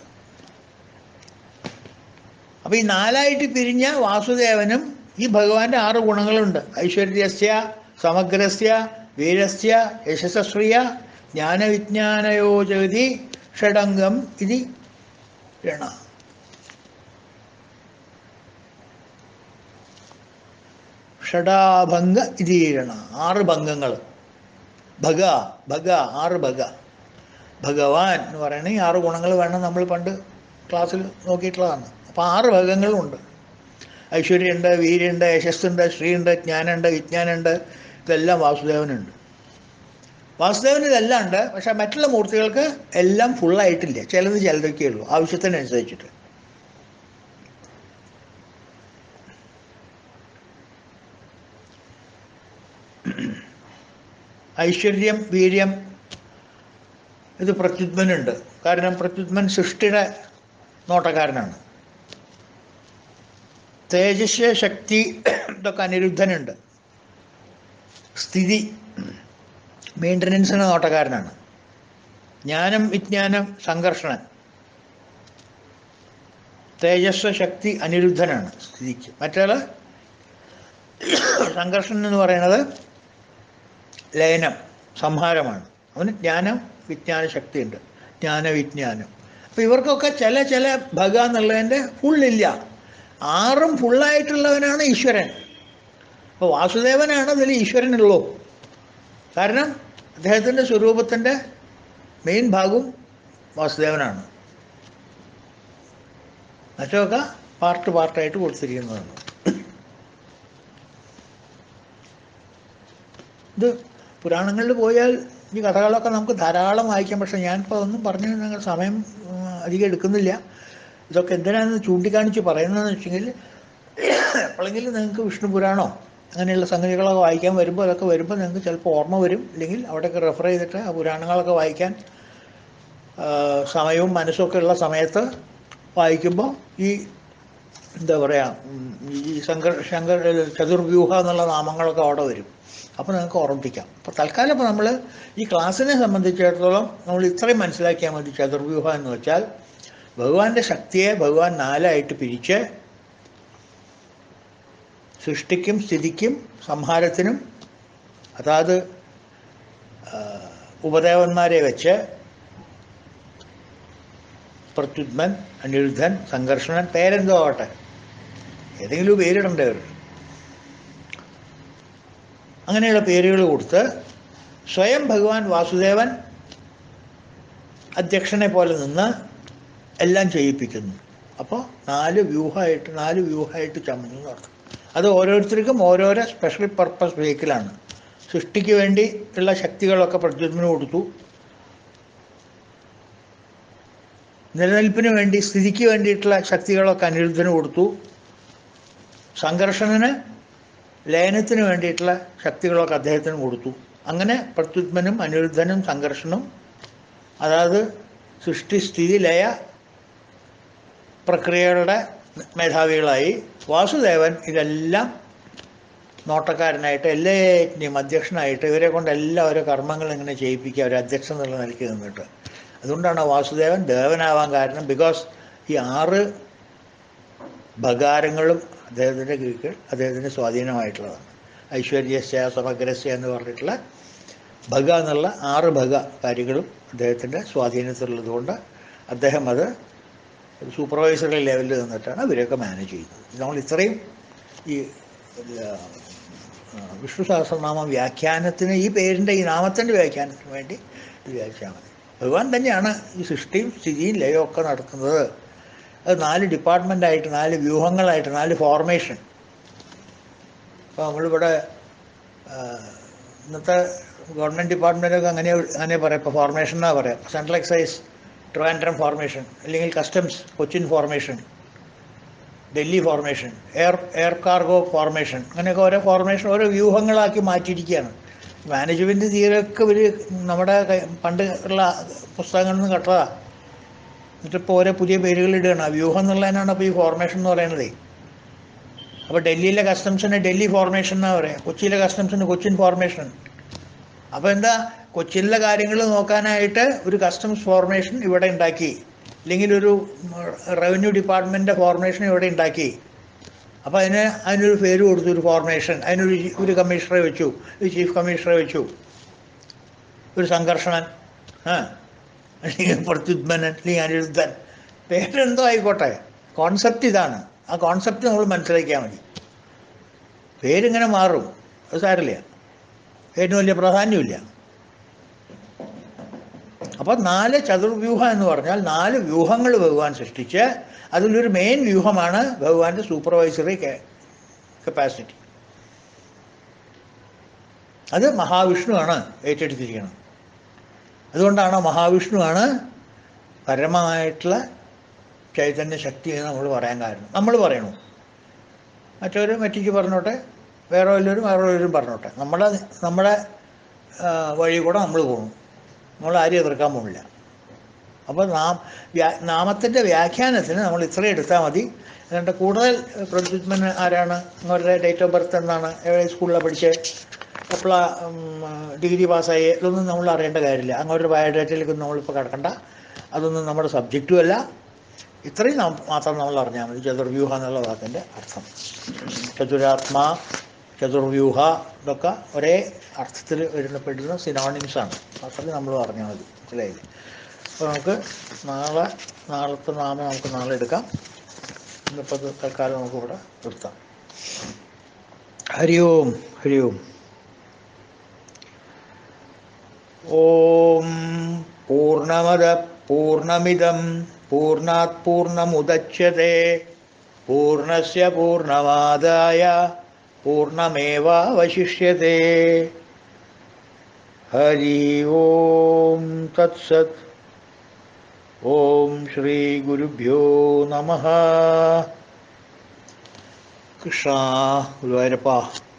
അപ്പം ഈ നാലായിട്ട് പിരിഞ്ഞ വാസുദേവനും ഈ ഭഗവാന്റെ ആറ് ഗുണങ്ങളുണ്ട്. ഐശ്വര്യസ്യ, സമഗ്രസ്യ, വീരസ്യ, യശസ്ശ്രിയ, ജ്ഞാനവിജ്ഞാനയോജതി ഷഡംഗം ഇതി രണ. ഷഡാഭംഗ ഇതീരണ. ആറ് ഭംഗങ്ങൾ. ഭഗ ഭഗ ആറ് ഭഗ. ഭഗവാൻ എന്ന് പറയുന്നത് ഈ ആറ് ഗുണങ്ങൾ വേണം. നമ്മൾ പണ്ട് ക്ലാസ്സിൽ നോക്കിയിട്ടുള്ളതാണ്. അപ്പോൾ ആറ് ഭഗങ്ങളുണ്ട്. ഐശ്വര്യമുണ്ട്, വീര്യമുണ്ട്, യശസ്സുണ്ട്, ശ്രീയുണ്ട്, ജ്ഞാനമുണ്ട്, വിജ്ഞാനമുണ്ട്. ഇതെല്ലാം വാസുദേവനുണ്ട്. വാസുദേവന് ഇതെല്ലാം ഉണ്ട്. പക്ഷെ മറ്റുള്ള മൂർത്തികൾക്ക് എല്ലാം ഫുള്ളായിട്ടില്ല. ചിലത് ചിലതൊക്കെ ഉള്ളൂ, ആവശ്യത്തിനനുസരിച്ചിട്ട്. ഐശ്വര്യം, വീര്യം ഇത് പ്രത്യുത്മനുണ്ട്. കാരണം പ്രത്യുത്മൻ സൃഷ്ടിയുടെ നോട്ടക്കാരനാണ്. തേജസ്, ശക്തി ഇതൊക്കെ അനിരുദ്ധനുണ്ട്. സ്ഥിതി, മെയിൻ്റനൻസിന് നോട്ടക്കാരനാണ്. ജ്ഞാനം, വിജ്ഞാനം, സംഘർഷണൻ. തേജസ്, ശക്തി അനിരുദ്ധനാണ് സ്ഥിതിക്ക്. മറ്റേത് സംഘർഷണൻ എന്ന് പറയുന്നത് ലയനം, സംഹാരമാണ്. അവന് ജ്ഞാനം, വിജ്ഞാന ശക്തിയുണ്ട്. ജ്ഞാനവിജ്ഞാനം. അപ്പോൾ ഇവർക്കൊക്കെ ചില ചില ഭഗ എന്നുള്ളതിൻ്റെ ഫുള്ളില്ല. ആറും ഫുള്ളായിട്ടുള്ളവനാണ് ഈശ്വരൻ. അപ്പോൾ വാസുദേവനാണ് അതിൽ ഈശ്വരനുള്ളൂ. കാരണം അദ്ദേഹത്തിൻ്റെ സ്വരൂപത്തിൻ്റെ മെയിൻ ഭാഗവും വാസുദേവനാണ്. മറ്റൊക്കെ പാർട്ട് പാർട്ടായിട്ട് കൊടുത്തിരിക്കുന്നതാണ്. ഇത് പുരാണങ്ങളിൽ പോയാൽ ഈ കഥകളൊക്കെ നമുക്ക് ധാരാളം വായിക്കാം. പക്ഷെ ഞാനിപ്പോൾ അതൊന്നും പറഞ്ഞ് ഞങ്ങൾ സമയം അധികം എടുക്കുന്നില്ല. ഇതൊക്കെ എന്തിനാണെന്ന് ചൂണ്ടിക്കാണിച്ച് പറയുന്നതെന്ന് വെച്ചെങ്കിൽ, എപ്പോഴെങ്കിലും നിങ്ങൾക്ക് വിഷ്ണു പുരാണോ അങ്ങനെയുള്ള സംഗതികളൊക്കെ വായിക്കാൻ വരുമ്പോൾ അതൊക്കെ വരുമ്പോൾ നിങ്ങൾക്ക് ചിലപ്പോൾ ഓർമ്മ വരും. അല്ലെങ്കിൽ അവിടെയൊക്കെ റെഫർ ചെയ്തിട്ട് ആ പുരാണങ്ങളൊക്കെ വായിക്കാൻ സമയവും മനസ്സൊക്കെ ഉള്ള സമയത്ത് വായിക്കുമ്പോൾ ഈ എന്താ പറയുക, ഈ ശങ്കർ ശങ്കർ ചതുർവ്യൂഹ എന്നുള്ള നാമങ്ങളൊക്കെ അവിടെ വരും. അപ്പോൾ നിങ്ങൾക്ക് ഓർമ്മിപ്പിക്കാം. അപ്പോൾ തൽക്കാലം ഇപ്പോൾ നമ്മൾ ഈ ക്ലാസ്സിനെ സംബന്ധിച്ചിടത്തോളം നമ്മൾ ഇത്രയും മനസ്സിലാക്കിയാൽ മതി. ചതുർവ്യൂഹ എന്ന് വെച്ചാൽ ഭഗവാന്റെ ശക്തിയെ ഭഗവാൻ നാലായിട്ട് പിരിച്ച് സൃഷ്ടിക്കും, സ്ഥിതിക്കും, സംഹാരത്തിനും അതാത് ഉപദേവന്മാരെ വെച്ച് പ്രത്യുത്മൻ, അനിരുദ്ധൻ, സംഘർഷണൻ, പേരെന്തോ ആവട്ടെ, ഏതെങ്കിലും പേരിടണ്ടേ അവർ, അങ്ങനെയുള്ള പേരുകൾ കൊടുത്ത് സ്വയം ഭഗവാൻ വാസുദേവൻ അധ്യക്ഷനെ പോലെ നിന്ന് എല്ലാം ചെയ്യിപ്പിക്കുന്നു. അപ്പോൾ നാല് വ്യൂഹമായിട്ട് നാല് വ്യൂഹമായിട്ട് ചമഞ്ഞു നടത്തും. അത് ഓരോരുത്തർക്കും ഓരോരോ സ്പെഷ്യൽ പർപ്പസ് വെഹിക്കിളാണ്. സൃഷ്ടിക്ക് വേണ്ടി ഉള്ള ശക്തികളൊക്കെ പ്രത്യുത്മന് കൊടുത്തു, നിലനിൽപ്പിന് വേണ്ടി സ്ഥിതിക്ക് വേണ്ടിയിട്ടുള്ള ശക്തികളൊക്കെ അനിരുദ്ധന് കൊടുത്തു, സംഘർഷണന് ലയനത്തിന് വേണ്ടിയിട്ടുള്ള ശക്തികളൊക്കെ അദ്ദേഹത്തിന് കൊടുത്തു. അങ്ങനെ പ്രത്യുത്മനും അനിരുദ്ധനും സംഘർഷനും അതായത് സൃഷ്ടി, സ്ഥിതി, ലയ പ്രക്രിയകളുടെ മേധാവികളായി. വാസുദേവൻ ഇതെല്ലാം നോട്ടക്കാരനായിട്ട് എല്ലാറ്റിനെയും അധ്യക്ഷനായിട്ട് ഇവരെ കൊണ്ട് എല്ലാ ഓരോ കർമ്മങ്ങൾ ഇങ്ങനെ ചെയ്യിപ്പിക്കുക, ഒരു അധ്യക്ഷൻ എന്നുള്ള നിലയ്ക്ക് നിന്നിട്ട്. അതുകൊണ്ടാണ് വാസുദേവൻ ദേവനാവാൻ കാരണം. ബിക്കോസ് ഈ ആറ് ഭകാരങ്ങളും അദ്ദേഹത്തിൻ്റെ കീഴിൽ അദ്ദേഹത്തിൻ്റെ സ്വാധീനമായിട്ടുള്ളതാണ്. ഐശ്വര്യസ്യ, സമഗ്രസ്യ എന്ന് പറഞ്ഞിട്ടുള്ള ഭഗ എന്നുള്ള ആറ് ഭഗ കാര്യങ്ങളും അദ്ദേഹത്തിൻ്റെ സ്വാധീനത്തിലുള്ളത് കൊണ്ട് അദ്ദേഹം അത് സൂപ്പർവൈസറി ലെവലിൽ നിന്നിട്ടാണ് ഇവരെയൊക്കെ മാനേജ് ചെയ്യുന്നത്. നമ്മൾ ഇത്രയും ഈ വിഷ്ണു സഹസ്രനാമ വ്യാഖ്യാനത്തിന്, ഈ പേരിൻ്റെ ഈ നാമത്തിൻ്റെ വ്യാഖ്യാനത്തിന് വേണ്ടി ഇത് വ്യാഖ്യാനം മതി. ഭഗവാൻ തന്നെയാണ് ഈ സൃഷ്ടിയും സ്ഥിതിയും ലയവും ഒക്കെ നടക്കുന്നത്. അത് നാല് ഡിപ്പാർട്ട്മെൻ്റായിട്ട്, നാല് വ്യൂഹങ്ങളായിട്ട്, നാല് ഫോർമേഷൻ. അപ്പോൾ നമ്മളിവിടെ ഇന്നത്തെ ഗവൺമെൻറ് ഡിപ്പാർട്ട്മെൻറ്റൊക്കെ അങ്ങനെ അങ്ങനെ പറയാം. ഇപ്പോൾ ഫോർമേഷൻ എന്നാണ് പറയാം. സെൻട്രൽ എക്സൈസ് ട്രിവാൻഡ്രം ഫോർമേഷൻ, അല്ലെങ്കിൽ customs Cochin formation, Delhi formation, air air cargo formation, അങ്ങനെയൊക്കെ ഓരോ ഫോർമേഷൻ ഓരോ വ്യൂഹങ്ങളാക്കി മാറ്റിയിരിക്കുകയാണ്. മാനേജ്മെൻറ്റ് തീരൊക്കെ ഇവർ നമ്മുടെ പണ്ട് ഉള്ള പുസ്തകങ്ങളിൽ നിന്ന് കട്ടതാണ്. എന്നിട്ടിപ്പോൾ ഓരോ പുതിയ പേരുകൾ ഇടുകയാണ്. വ്യൂഹം എന്നുള്ളതിനാണ് അപ്പോൾ ഈ ഫോർമേഷൻ എന്ന് പറയുന്നത്. അപ്പോൾ ഡൽഹിയിലെ കസ്റ്റംസിന് ഡൽഹി ഫോർമേഷൻ എന്നാണ് പറയാം, കൊച്ചിയിലെ കസ്റ്റംസിന് കൊച്ചിൻ ഫോർമേഷൻ. അപ്പോൾ എന്താ, കൊച്ചിയിലെ കാര്യങ്ങൾ നോക്കാനായിട്ട് ഒരു കസ്റ്റംസ് ഫോർമേഷൻ ഇവിടെ ഉണ്ടാക്കി, അല്ലെങ്കിൽ ഒരു റവന്യൂ ഡിപ്പാർട്ട്മെൻറ്റിൻ്റെ ഫോർമേഷൻ ഇവിടെ ഉണ്ടാക്കി. അപ്പോൾ അതിന് അതിനൊരു പേര് കൊടുത്തു, ഒരു ഫോർമേഷൻ. അതിനൊരു ഒരു കമ്മീഷണറെ വെച്ചു, ഒരു ചീഫ് കമ്മീഷണറെ വെച്ചു, ഒരു സംഘർഷണൻ, ആ അല്ലെങ്കിൽ പ്രത്യുത്മനൻ, അല്ലെങ്കിൽ അനിരുദ്ധൻ, പേരെന്തോ ആയിക്കോട്ടെ, കോൺസെപ്റ്റ് ഇതാണ്. ആ കോൺസെപ്റ്റ് നമ്മൾ മനസ്സിലാക്കിയാൽ മതി. പേരിങ്ങനെ മാറും, അത് സാരമില്ല, പേരിന് വലിയ പ്രാധാന്യമില്ല. അപ്പോൾ നാല് ചതുർവ്യൂഹം എന്ന് പറഞ്ഞാൽ നാല് വ്യൂഹങ്ങൾ ഭഗവാൻ സൃഷ്ടിച്ച് അതിലൊരു മെയിൻ വ്യൂഹമാണ് ഭഗവാന്റെ സൂപ്പർവൈസറി കപ്പാസിറ്റി. അത് മഹാവിഷ്ണുവാണ് ഏറ്റെടുത്തിരിക്കുന്നത്. അതുകൊണ്ടാണ് മഹാവിഷ്ണുവാണ് പരമമായിട്ടുള്ള ചൈതന്യ ശക്തി എന്ന് നമ്മൾ പറയാൻ കാരണം. നമ്മൾ പറയണു, മറ്റവർ മറ്റിക്ക് പറഞ്ഞോട്ടെ, വേറെ വല്ലവരും വേറെ വല്ലവരും പറഞ്ഞോട്ടെ, നമ്മുടെ നമ്മുടെ വഴി കൂടെ നമ്മൾ പോകുന്നു, നമ്മൾ ആരും എതിർക്കാൻ പോകില്ല. അപ്പോൾ നാം വ്യാ നാമത്തിൻ്റെ വ്യാഖ്യാനത്തിന് നമ്മൾ ഇത്രയും എടുത്താൽ മതി. അതുകൊണ്ട് കൂടുതൽ പ്രത്യുത്മൻ ആരാണ്, അവരുടെ ഡേറ്റ് ഓഫ് ബർത്ത് എന്നാണ്, എവിടെ സ്കൂളിലാണ് പഠിച്ചത്, എപ്പോഴാണ് ഡിഗ്രി പാസ്സായി, ഇതൊന്നും നമ്മൾ അറിയേണ്ട കാര്യമില്ല. അങ്ങോട്ടൊരു ബയോഡേറ്റയിലേക്കൊന്നും നമ്മളിപ്പോൾ കിടക്കണ്ട, അതൊന്നും നമ്മുടെ സബ്ജക്റ്റും അല്ല. ഇത്രയും മാത്രം നമ്മൾ അറിഞ്ഞാൽ മതി ചതുർവ്യൂഹ എന്നുള്ള വാക്കിൻ്റെ അർത്ഥം. ചതുരാത്മാ, ചതുർവ്യൂഹ, ഇതൊക്കെ ഒരേ അർത്ഥത്തിൽ വരുന്ന പെടുന്ന സിനോണിംസാണ്. അത്രയും നമ്മൾ അറിഞ്ഞാൽ മതി, മനസ്സിലായില്ലേ? അപ്പോൾ നമുക്ക് നാളെ നാളത്തെ നാമം നമുക്ക് നാളെ എടുക്കാം. ഇന്നിപ്പോൾ തൽക്കാലം നമുക്കിവിടെ നിർത്താം. ഹരി ഓം, ഹരി ഓം. ഓം പൂർണ്ണമദ പൂർണ്ണമിദം പൂർണ്ണാത് പൂർണ്ണമുദച്യത്തെ പൂർണ്ണസ്യ പൂർണ്ണമാദായ പൂർണ്ണമേവാവശിഷ്യത്തെ. ഹരി ഓം തത്സത്. ഓം ശ്രീ ഗുരുഭ്യോ നമഃ. കൃഷ്ണ ഗുരുവായൂരപ്പ.